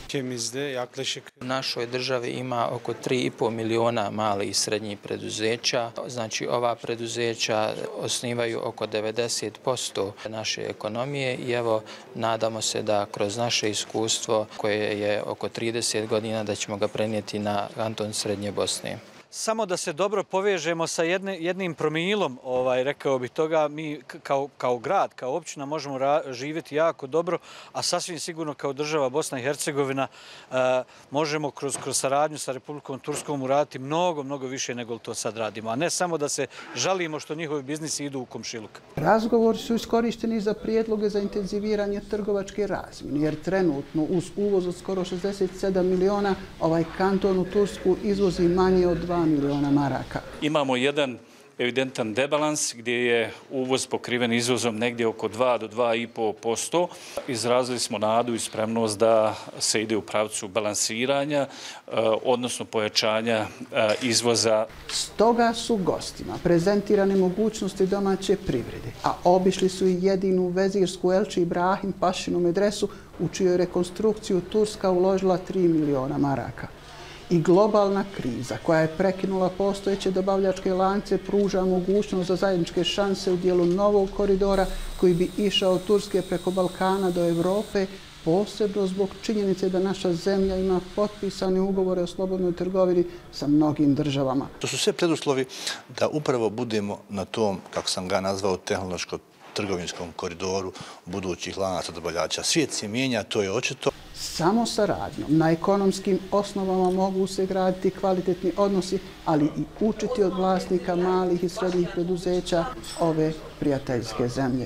U našoj državi ima oko tri i pol miliona malih i srednjih preduzeća. Znači, ova preduzeća osnivaju oko devedeset posto naše ekonomije i evo, nadamo se da kroz naše iskustvo koje je oko trideset godina da ćemo ga prenijeti na kanton Srednje Bosne. Samo da se dobro povežemo sa jednim promilom, rekao bih toga, mi kao grad, kao općina možemo živjeti jako dobro, a sasvim sigurno kao država Bosna i Hercegovina možemo kroz saradnju sa Republikom Turskom uraditi mnogo, mnogo više nego to sad radimo, a ne samo da se žalimo što njihovi biznisi idu u komšiluk. Razgovori su iskorišteni za prijedloge za intenziviranje trgovačke razmjene, jer trenutno uz uvoz od skoro šezdeset sedam miliona ovaj kanton u Tursku izvozi manje od dva miliona maraka. Imamo jedan evidentan debalans gdje je uvoz pokriven izvozom negdje oko dva do dva i pol posto. Izrazili smo nadu i spremnost da se ide u pravcu balansiranja, odnosno pojačanja izvoza. Stoga su gostima prezentirane mogućnosti domaće privrede, a obišli su i jedinu vezirsku Elči Ibrahim Pašinu medresu, u čijoj rekonstrukciju Turska uložila tri miliona maraka. I globalna kriza koja je prekinula postojeće dobavljačke lance pruža mogućnost za zajedničke šanse u dijelu novog koridora koji bi išao od Turske preko Balkana do Evrope, posebno zbog činjenice da naša zemlja ima potpisane ugovore o slobodnoj trgovini sa mnogim državama. To su sve preduslovi da upravo budemo na tom, kako sam ga nazvao, tehnološko-trgovinskom koridoru budućih lanaca dobavljača. Svijet se mijenja, to je očito. Samo saradnjom na ekonomskim osnovama mogu se graditi kvalitetni odnosi, ali i učiti od vlasnika malih i srednjih preduzeća ove prijateljske zemlje.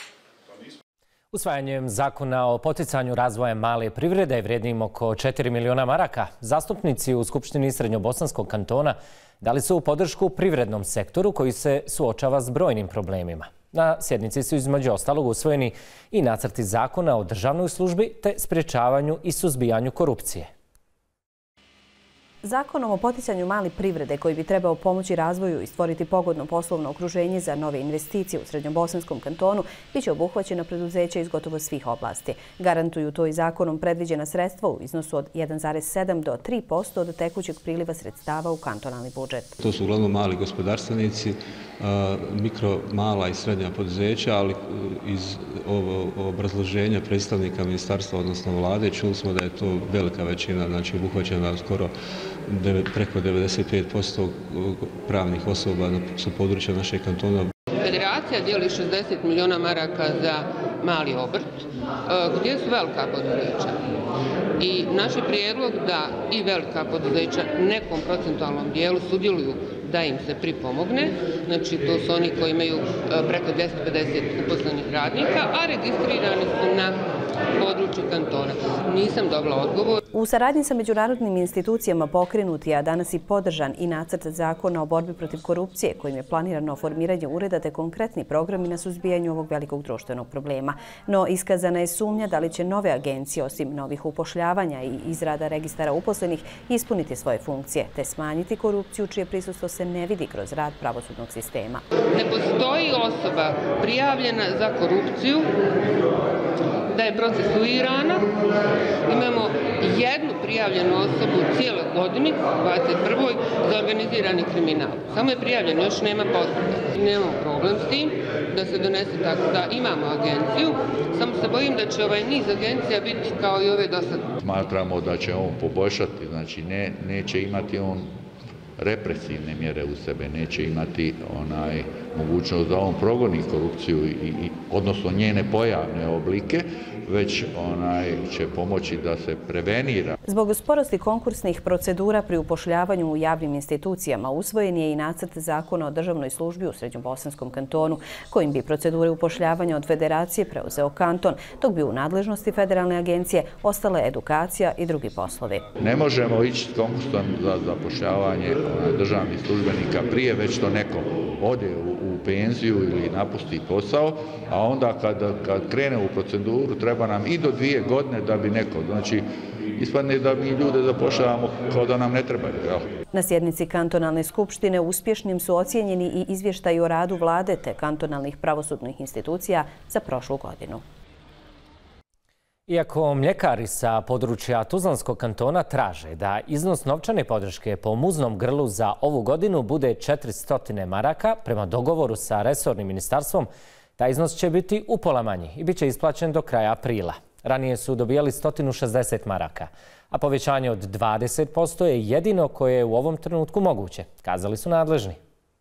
Usvajanjem zakona o poticanju razvoja male privrede vrijednim oko četiri miliona maraka, zastupnici u Skupštini Srednjobosanskog kantona dali su podršku privrednom sektoru koji se suočava s brojnim problemima. Na sjednici su između ostalog usvojeni i nacrti zakona o državnoj službi te sprječavanju i suzbijanju korupcije. Zakonom o poticanju male privrede koji bi trebao pomoći razvoju i stvoriti pogodno poslovno okruženje za nove investicije u Srednjobosanskom kantonu biće obuhvaćena preduzeća iz gotovo svih oblasti. Garantuju to i zakonom predviđena sredstva u iznosu od jedan zarez sedam do tri posto od tekućeg priliva sredstava u kantonalni budžet. To su uglavnom mali gospodarstvenici, mikro, mala i srednja poduzeća, ali iz obrazloženja predstavnika ministarstva, odnosno vlade, čuli smo da je to velika većina, znači obuhvaćena skoro preko devedeset pet posto pravnih osoba sa područja našeg kantona. Federacija dijeli šezdeset miliona maraka za mali obrt, gdje su velika poduzeća. I naš je prijedlog da i velika poduzeća nekom procentualnom dijelu sudjeluju da im se pripomogne. Znači, to su oni koji imaju preko dvjesto pedeset uposlenih radnika, a registrirani su na području kantona. Nisam dobila odgovor. U saradnji sa međunarodnim institucijama pokrenuti, a danas i podržan i nacrt zakona o borbi protiv korupcije, kojim je planirano formiranje ureda te konkretni programi na suzbijanju ovog velikog društvenog problema. No, iskazana je sumnja da li će nove agencije, osim novih upošljavanja i izrada registara uposlenih, ispuniti svoje funkcije, te smanjiti korupciju čije prisustvo se ne vidi kroz rad pravosudnog sistema. Ne postoji osoba prijavljena za korupciju da je procesuirana. Imamo jednu prijavljenu osobu u cijeloj godini, dvadeset prvoj za organizirani kriminal. Samo je prijavljeno, još nema postupak. Nemamo problem s tim da se donese tako da imamo agenciju, samo se bojim da će ovaj niz agencija biti kao i ove do sada. Smatramo da će on poboljšati, znači ne, neće imati on represivne mjere u sebe, neće imati onaj mogućnost da on progoni korupciju, i, i, odnosno njene pojavne oblike, već onaj će pomoći da se prevenira. Zbog sporosti konkursnih procedura pri upošljavanju u javnim institucijama usvojen je i nacrt zakona o državnoj službi u Srednjobosanskom kantonu, kojim bi procedure upošljavanja od federacije preuzeo kanton, dok bi u nadležnosti federalne agencije ostale edukacija i drugi poslovi. Ne možemo ići s konkursom za zapošljavanje državnih službenika prije već to neko ode u, u penziju ili napusti posao, a onda kad, kad krene u proceduru treba nam i do dvije godine da bi neko, znači ispadne da mi ljude zapošljavamo kao da nam ne trebaju. Jel? Na sjednici kantonalne skupštine uspješnim su ocijenjeni i izvještaji o radu vlade te kantonalnih pravosudnih institucija za prošlu godinu. Iako mljekari sa područja Tuzlanskog kantona traže da iznos novčane podrške po muznom grlu za ovu godinu bude četiristo maraka, prema dogovoru sa resornim ministarstvom, taj iznos će biti upola manji i bit će isplaćen do kraja aprila. Ranije su dobijali sto šezdeset maraka, a povećanje od dvadeset posto je jedino koje je u ovom trenutku moguće, kazali su nadležni.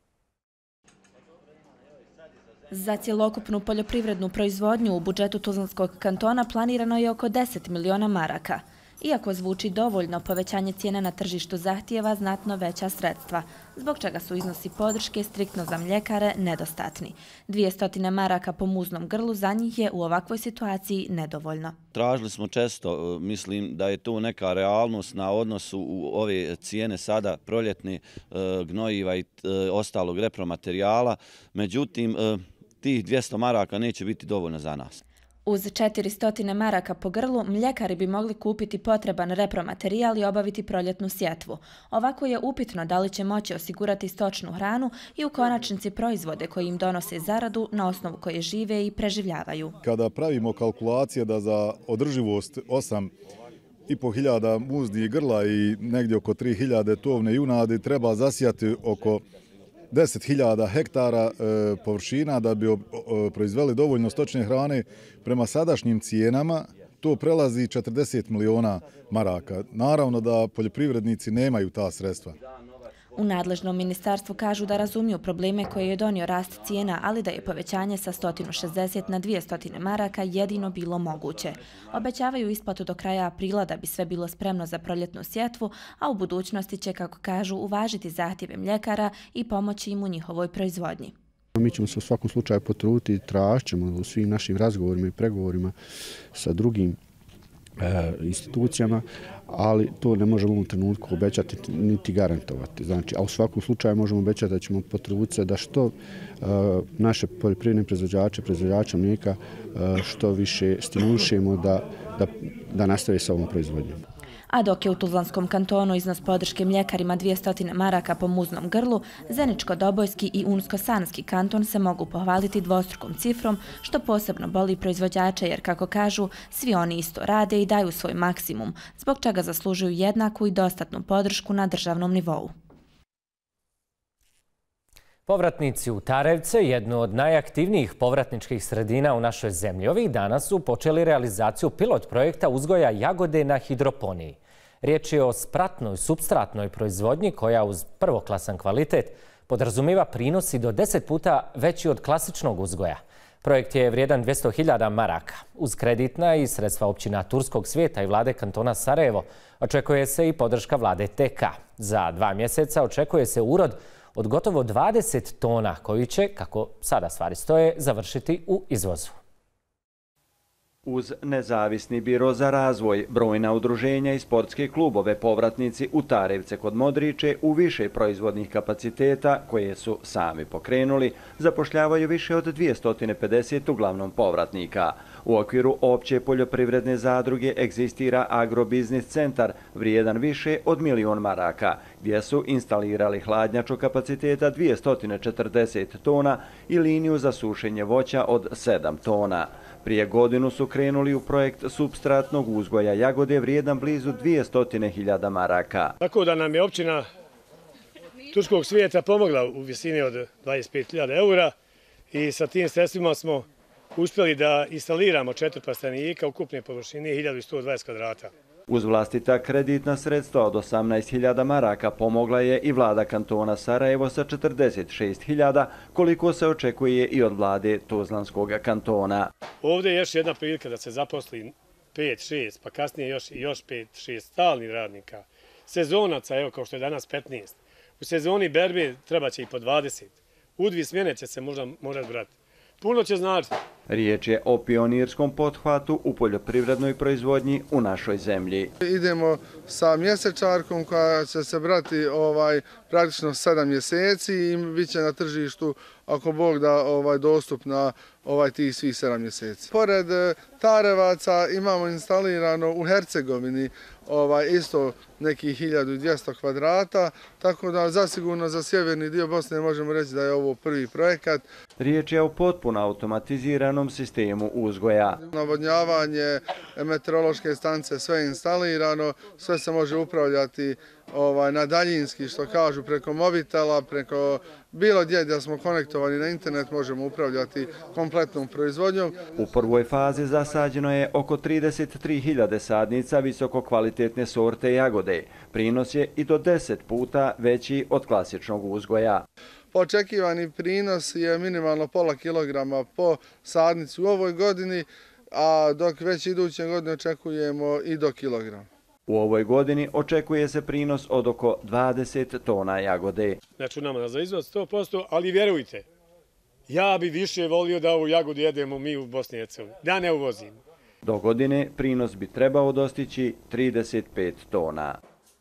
Za cjelokupnu poljoprivrednu proizvodnju u budžetu Tuzlanskog kantona planirano je oko deset miliona maraka. Iako zvuči dovoljno, povećanje cijena na tržištu zahtijeva znatno veća sredstva, zbog čega su iznosi podrške striktno za mljekare nedostatni. dvjesto maraka po muznom grlu za njih je u ovakvoj situaciji nedovoljno. Tražili smo često, mislim da je to neka realnost na odnosu u ove cijene sada proljetne gnojiva i ostalog repromaterijala, međutim tih dvjesto maraka neće biti dovoljno za nas. Uz četiristo maraka po grlu, mljekari bi mogli kupiti potreban repromaterijal i obaviti proljetnu sjetvu. Ovako je upitno da li će moći osigurati stočnu hranu i u konačnici proizvode koji im donose zaradu na osnovu koje žive i preživljavaju. Kada pravimo kalkulacije da za održivost osam i po hiljada muznih grla i negdje oko tri hiljade tovne junadi treba zasijati oko deset hiljada hektara e, površina da bi ob, o, proizveli dovoljno stočne hrane, prema sadašnjim cijenama to prelazi četrdeset miliona maraka. Naravno da poljoprivrednici nemaju ta sredstva. U nadležnom ministarstvu kažu da razumiju probleme koje je donio rast cijena, ali da je povećanje sa sto šezdeset na dvjesto maraka jedino bilo moguće. Obećavaju isplatu do kraja aprila da bi sve bilo spremno za proljetnu sjetvu, a u budućnosti će, kako kažu, uvažiti zahtjeve mljekara i pomoći im u njihovoj proizvodnji. Mi ćemo se u svakom slučaju potruditi i tražit ćemo u svim našim razgovorima i pregovorima sa drugim e, institucijama, ali to ne možemo u ovom trenutku obećati niti garantovati. Znači, a u svakom slučaju možemo obećati da ćemo potruditi se da što uh, naše poljoprivredne proizvođače, proizvođače mlijeka uh, što više stimulišemo da, da, da nastave sa ovom proizvodnjom. A dok je u Tuzlanskom kantonu iznos podrške mljekarima dvjesto maraka po muznom grlu, Zeničko-Dobojski i Unsko-Sanski kanton se mogu pohvaliti dvostrukom cifrom, što posebno boli proizvođače jer, kako kažu, svi oni isto rade i daju svoj maksimum, zbog čega zaslužuju jednaku i dostatnu podršku na državnom nivou. Povratnici u Tarevce, jednu od najaktivnijih povratničkih sredina u našoj zemlji, ovih dana su počeli realizaciju pilot projekta uzgoja jagode na hidroponiji. Riječ je o spratnoj, supstratnoj proizvodnji koja uz prvoklasan kvalitet podrazumiva prinosi do deset puta veći od klasičnog uzgoja. Projekt je vrijedan dvjesto hiljada maraka. Uz kreditna i sredstva općina Turskog svijeta i vlade kantona Sarajevo očekuje se i podrška vlade T K. Za dva mjeseca očekuje se urod od gotovo dvadeset tona koji će, kako sada stvari stoje, završiti u izvozu. Uz nezavisni biro za razvoj, brojna udruženja i sportske klubove povratnici u Tarevce kod Modriče u više proizvodnih kapaciteta koje su sami pokrenuli, zapošljavaju više od dvjesto pedeset uglavnom povratnika. U okviru opće poljoprivredne zadruge egzistira agrobiznis centar vrijedan više od milion maraka, gdje su instalirali hladnjaču kapaciteta dvjesto četrdeset tona i liniju za sušenje voća od sedam tona. Prije godinu su krenuli u projekt supstratnog uzgoja jagode vrijedan blizu dvjesto hiljada maraka. Tako da nam je općina turskog svijeta pomogla u visini od dvadeset pet hiljada eura i sa tim sredstvima smo uspjeli da instaliramo četiri plastenika ukupne površine hiljadu sto dvadeset kvadrata. Uz vlastita kreditna sredstva od osamnaest hiljada maraka pomogla je i vlada kantona Sarajevo sa četrdeset šest hiljada, koliko se očekuje i od vlade Tuzlanskog kantona. Ovdje je još jedna prilika da se zaposli pet šest, pa kasnije još i još pet šest stalnih radnika. Sezonaca, evo kao što je danas petnaest. U sezoni berbe treba će i po dvadeset. U dvije smjene će se možda morati brati. Puno će značiti. Riječ je o pionirskom pothvatu u poljoprivrednoj proizvodnji u našoj zemlji. Idemo sa mjesečarkom koja će se brati ovaj, praktično sedam mjeseci i bit će na tržištu, ako Bog da, ovaj, dostupna ovaj, tih svih sedam mjeseci. Pored tarevaca imamo instalirano u Hercegovini ovaj, isto nekih hiljadu dvjesto kvadrata, tako da zasigurno za sjeverni dio Bosne možemo reći da je ovo prvi projekat. Riječ je o potpuno automatiziranom sistemu uzgoja. Navodnjavanje, meteorološke stanice, sve je instalirano, sve se može upravljati ovaj, na daljinski, što kažu, preko mobitela, preko bilo gdje da smo konektovani na internet možemo upravljati kompletnom proizvodnjom. U prvoj fazi zasađeno je oko trideset tri hiljade sadnica visoko kvalitetne sorte jagode. Prinos je i do deset puta veći od klasičnog uzgoja. Očekivani prinos je minimalno pola kilograma po sadnici u ovoj godini, a dok već iduće godine očekujemo i do kilograma. U ovoj godini očekuje se prinos od oko dvadeset tona jagode. Računamo za izvoz sto posto, ali vjerujte, ja bi više volio da ovu jagodu jedemo mi u Bosni i Hercegovini, da ne uvozimo. Do godine prinos bi trebao dostići trideset pet tona.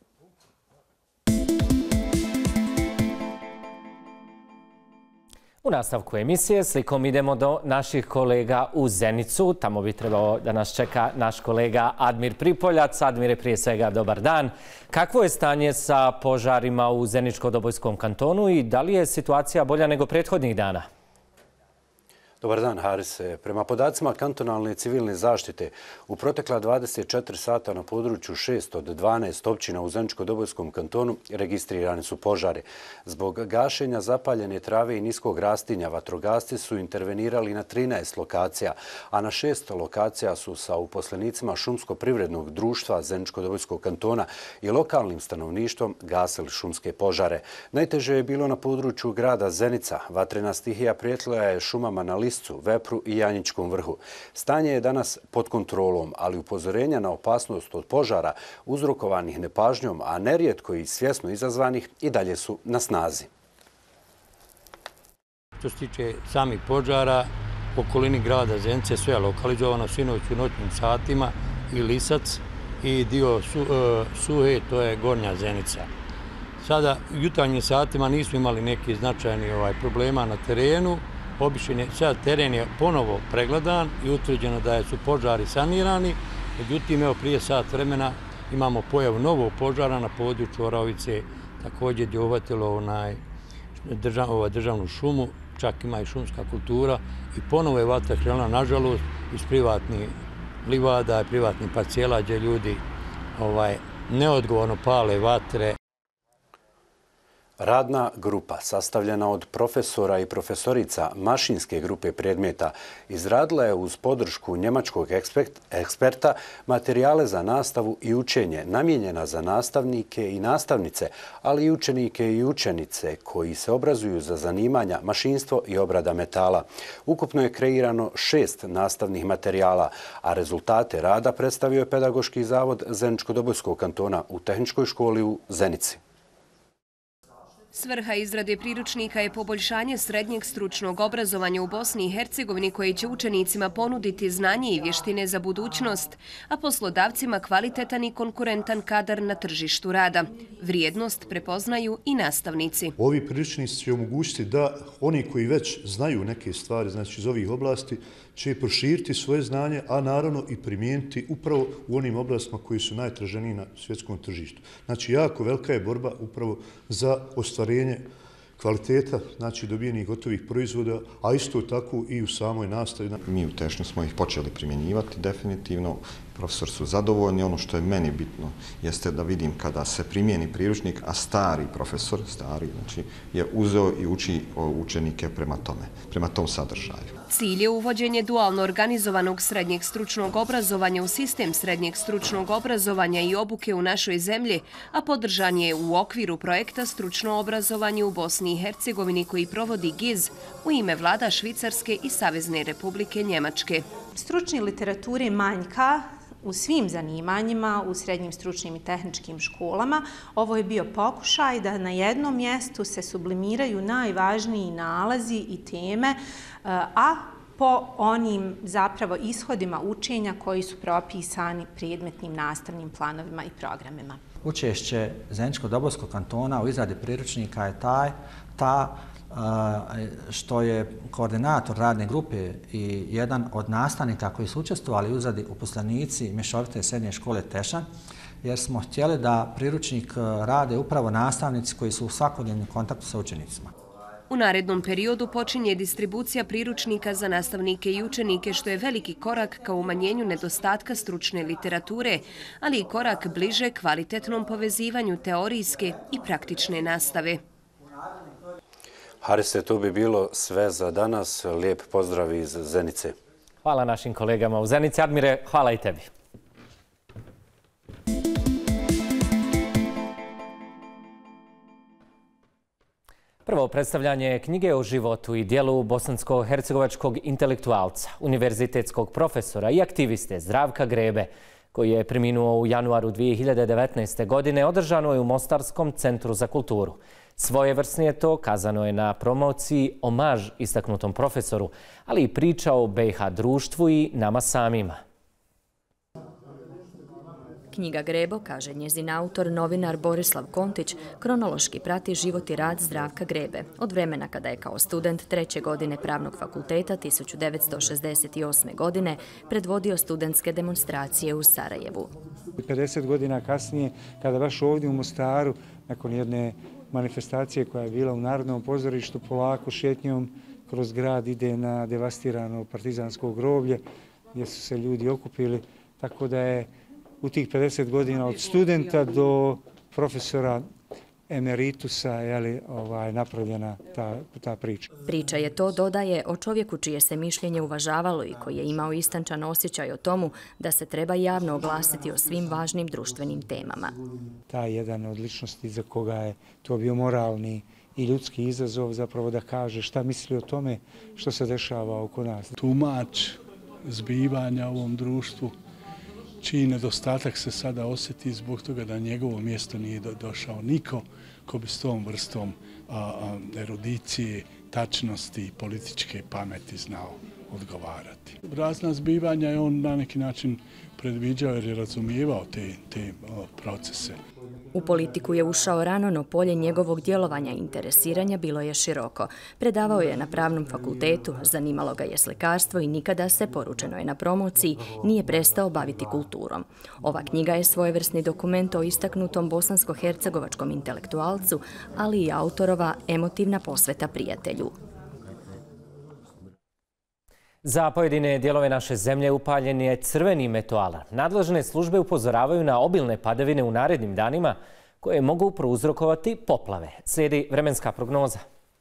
U nastavku emisije slikom idemo do naših kolega u Zenicu. Tamo bi trebao da nas čeka naš kolega Admir Pripoljac. Admire, prije svega, dobar dan. Kakvo je stanje sa požarima u Zeničko-Dobojskom kantonu i da li je situacija bolja nego prethodnih dana? Dobar dan, Harise. Prema podacima kantonalne civilne zaštite, u protekla dvadeset četiri sata na području šest od dvanaest općina u Zeničko-Dobojskom kantonu registrirani su požari. Zbog gašenja zapaljene trave i niskog rastinja vatrogasci su intervenirali na trinaest lokacija, a na šest lokacija su sa uposlenicima Šumsko-privrednog društva Zeničko-Dobojskog kantona i lokalnim stanovništvom gasili šumske požare. Najteže je bilo na području grada Zenica. Vatrena stihija prijetila je šumama na Liscu, Vepru i Janjičkom vrhu. Stanje je danas pod kontrolom, ali upozorenja na opasnost od požara uzrokovanih nepažnjom, a nerijetko i svjesno izazvanih, i dalje su na snazi. Što se tiče samih požara, u okolini grada Zenice sve je lokalizovano sinoć u noćnim satima i Lisac i dio su, uh, Suhe, to je Gornja Zenica. Sada u jutarnjim satima nismo imali neki značajni ovaj, problema na terenu. Običan je, sad teren je ponovo pregledan i utvrđeno da su požari sanirani. Međutim, evo prije sat vremena imamo pojavu novog požara na području Oravice, također je uhvatilo onaj držav, ovaj, državnu šumu, čak ima i šumska kultura i ponovo je vatra krenula, nažalost, iz privatnih livada i privatnih parcijela gdje ljudi ovaj, neodgovorno pale vatre. Radna grupa, sastavljena od profesora i profesorica mašinske grupe predmeta, izradila je uz podršku njemačkog eksperta materijale za nastavu i učenje, namijenjena za nastavnike i nastavnice, ali i učenike i učenice koji se obrazuju za zanimanja mašinstvo i obrada metala. Ukupno je kreirano šest nastavnih materijala, a rezultate rada predstavio je Pedagoški zavod Zeničko-Dobojskog kantona u Tehničkoj školi u Zenici. Svrha izrade priručnika je poboljšanje srednjeg stručnog obrazovanja u Bosni i Hercegovini koje će učenicima ponuditi znanje i vještine za budućnost, a poslodavcima kvalitetan i konkurentan kadar na tržištu rada. Vrijednost prepoznaju i nastavnici. Ovi priručnici će omogućiti da oni koji već znaju neke stvari, znači iz ovih oblasti, će proširiti svoje znanje, a naravno i primijeniti upravo u onim oblastima koji su najtraženiji na svjetskom tržištu. Znači, jako velika je borba upravo za ostvarenje kvaliteta, znači dobijenih gotovih proizvoda, a isto tako i u samoj nastavi. Mi u Tešnju smo ih počeli primjenjivati definitivno. Profesor su zadovoljni. Ono što je meni bitno jeste da vidim kada se primijeni priručnik, a stari profesor, stari, znači, je uzeo i uči učenike prema tome, prema tom sadržaju. Cilj je uvođenje dualno organizovanog srednjeg stručnog obrazovanja u sistem srednjeg stručnog obrazovanja i obuke u našoj zemlji, a podržan je u okviru projekta Stručno obrazovanje u Bosni i Hercegovini koji provodi G I Z u ime vlada Švicarske i Savezne Republike Njemačke. Stručne literature manjka u svim zanimanjima, u srednjim stručnim i tehničkim školama. Ovo je bio pokušaj da na jednom mjestu se sublimiraju najvažniji nalazi i teme, a po onim zapravo ishodima učenja koji su propisani predmetnim nastavnim planovima i programima. Učešće Zeničko-Dobojskog kantona u izradi priručnika je taj, ta što je koordinator radne grupe i jedan od nastavnika koji su učestvovali u izradi uposlenici Mješovite srednje škole Tešanj, jer smo htjeli da priručnik rade upravo nastavnici koji su u svakodnevnom kontaktu sa učenicima. U narednom periodu počinje distribucija priručnika za nastavnike i učenike, što je veliki korak ka umanjenju nedostatka stručne literature, ali i korak bliže kvalitetnom povezivanju teorijske i praktične nastave. Harise, to bi bilo sve za danas. Lijep pozdrav iz Zenice. Hvala našim kolegama u Zenici. Admire, hvala i tebi. Prvo predstavljanje knjige o životu i dijelu bosansko-hercegovačkog intelektualca, univerzitetskog profesora i aktiviste Zdravka Grebe, koji je preminuo u januaru dvije hiljade devetnaeste. godine, održano je u Mostarskom centru za kulturu. Svojevrsnije to kazano je na promociji omaž istaknutom profesoru, ali i priča o B i H društvu i nama samima. Knjiga Grebo, kaže njezin autor, novinar Borislav Kontić, kronološki prati život i rad Zdravka Grebe od vremena kada je kao student treće godine Pravnog fakulteta tisuću devetsto šezdeset osme. godine predvodio studentske demonstracije u Sarajevu. pedeset godina kasnije, kada baš ovdje u Mostaru, nakon jedne manifestacije koja je bila u Narodnom pozorištu, polako šetnjom kroz grad ide na devastirano partizansko groblje gdje su se ljudi okupili, tako da je u tih pedeset godina od studenta do profesora emeritusa je ovaj, napravljena ta, ta priča. Priča je to, dodaje, o čovjeku čije se mišljenje uvažavalo i koji je imao istančan osjećaj o tomu da se treba javno oglasiti o svim važnim društvenim temama. Ta je jedan od ličnosti za koga je to bio moralni i ljudski izazov zapravo da kaže šta misli o tome što se dešava oko nas. Tumač zbivanja u ovom društvu, čiji nedostatak se sada osjeti zbog toga da njegovo mjesto nije došao niko ko bi s tom vrstom a, a, erudicije, tačnosti i političke pameti znao odgovarati. Razna zbivanja je on na neki način predviđao jer je razumijevao te, te o, procese. U politiku je ušao rano, no polje njegovog djelovanja i interesiranja bilo je široko. Predavao je na Pravnom fakultetu, zanimalo ga je slikarstvo i nikada se, poručeno je na promociji, nije prestao baviti kulturom. Ova knjiga je svojevrsni dokument o istaknutom bosansko-hercegovačkom intelektualcu, ali i autorova emotivna posveta prijatelju. Za pojedine dijelove naše zemlje upaljen je crveni meteoalarm. Nadležne službe upozoravaju na obilne padavine u narednim danima koje mogu prouzrokovati poplave. Slijedi vremenska prognoza.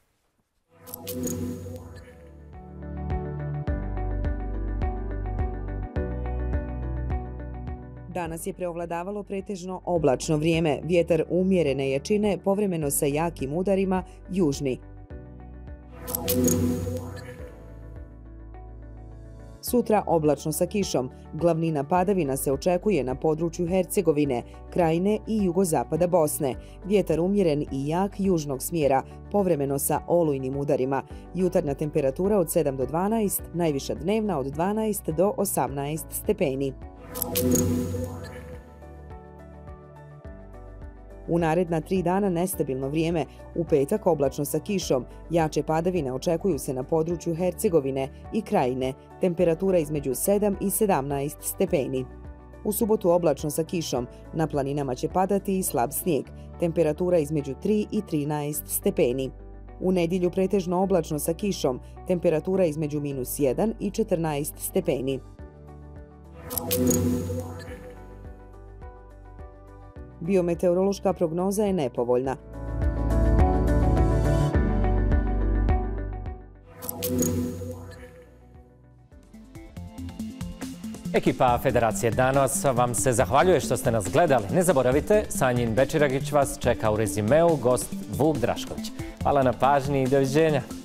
Danas je preovladavalo pretežno oblačno vrijeme. Vjetar umjerene jačine, povremeno sa jakim udarima, južni. Sutra oblačno sa kišom. Glavnina padavina se očekuje na području Hercegovine, Krajine i jugozapada Bosne. Vjetar umjeren i jak južnog smjera, povremeno sa olujnim udarima. Jutarnja temperatura od sedam do dvanaest, najviša dnevna od dvanaest do osamnaest stepeni. U naredna tri dana nestabilno vrijeme, u petak oblačno sa kišom, jače padavine očekuju se na području Hercegovine i Krajine, temperatura između sedam i sedamnaest stepeni. U subotu oblačno sa kišom, na planinama će padati i slab snijeg, temperatura između tri i trinaest stepeni. U nedjelju pretežno oblačno sa kišom, temperatura između minus jedan i četrnaest stepeni. Biometeorološka prognoza je nepovoljna. Ekipa Federacije Danas vam se zahvaljuje što ste nas gledali. Ne zaboravite, Sanjin Bečiragić vas čeka u rezimeu, gost Vuk Drašković. Hvala na pažnji i doviđenja.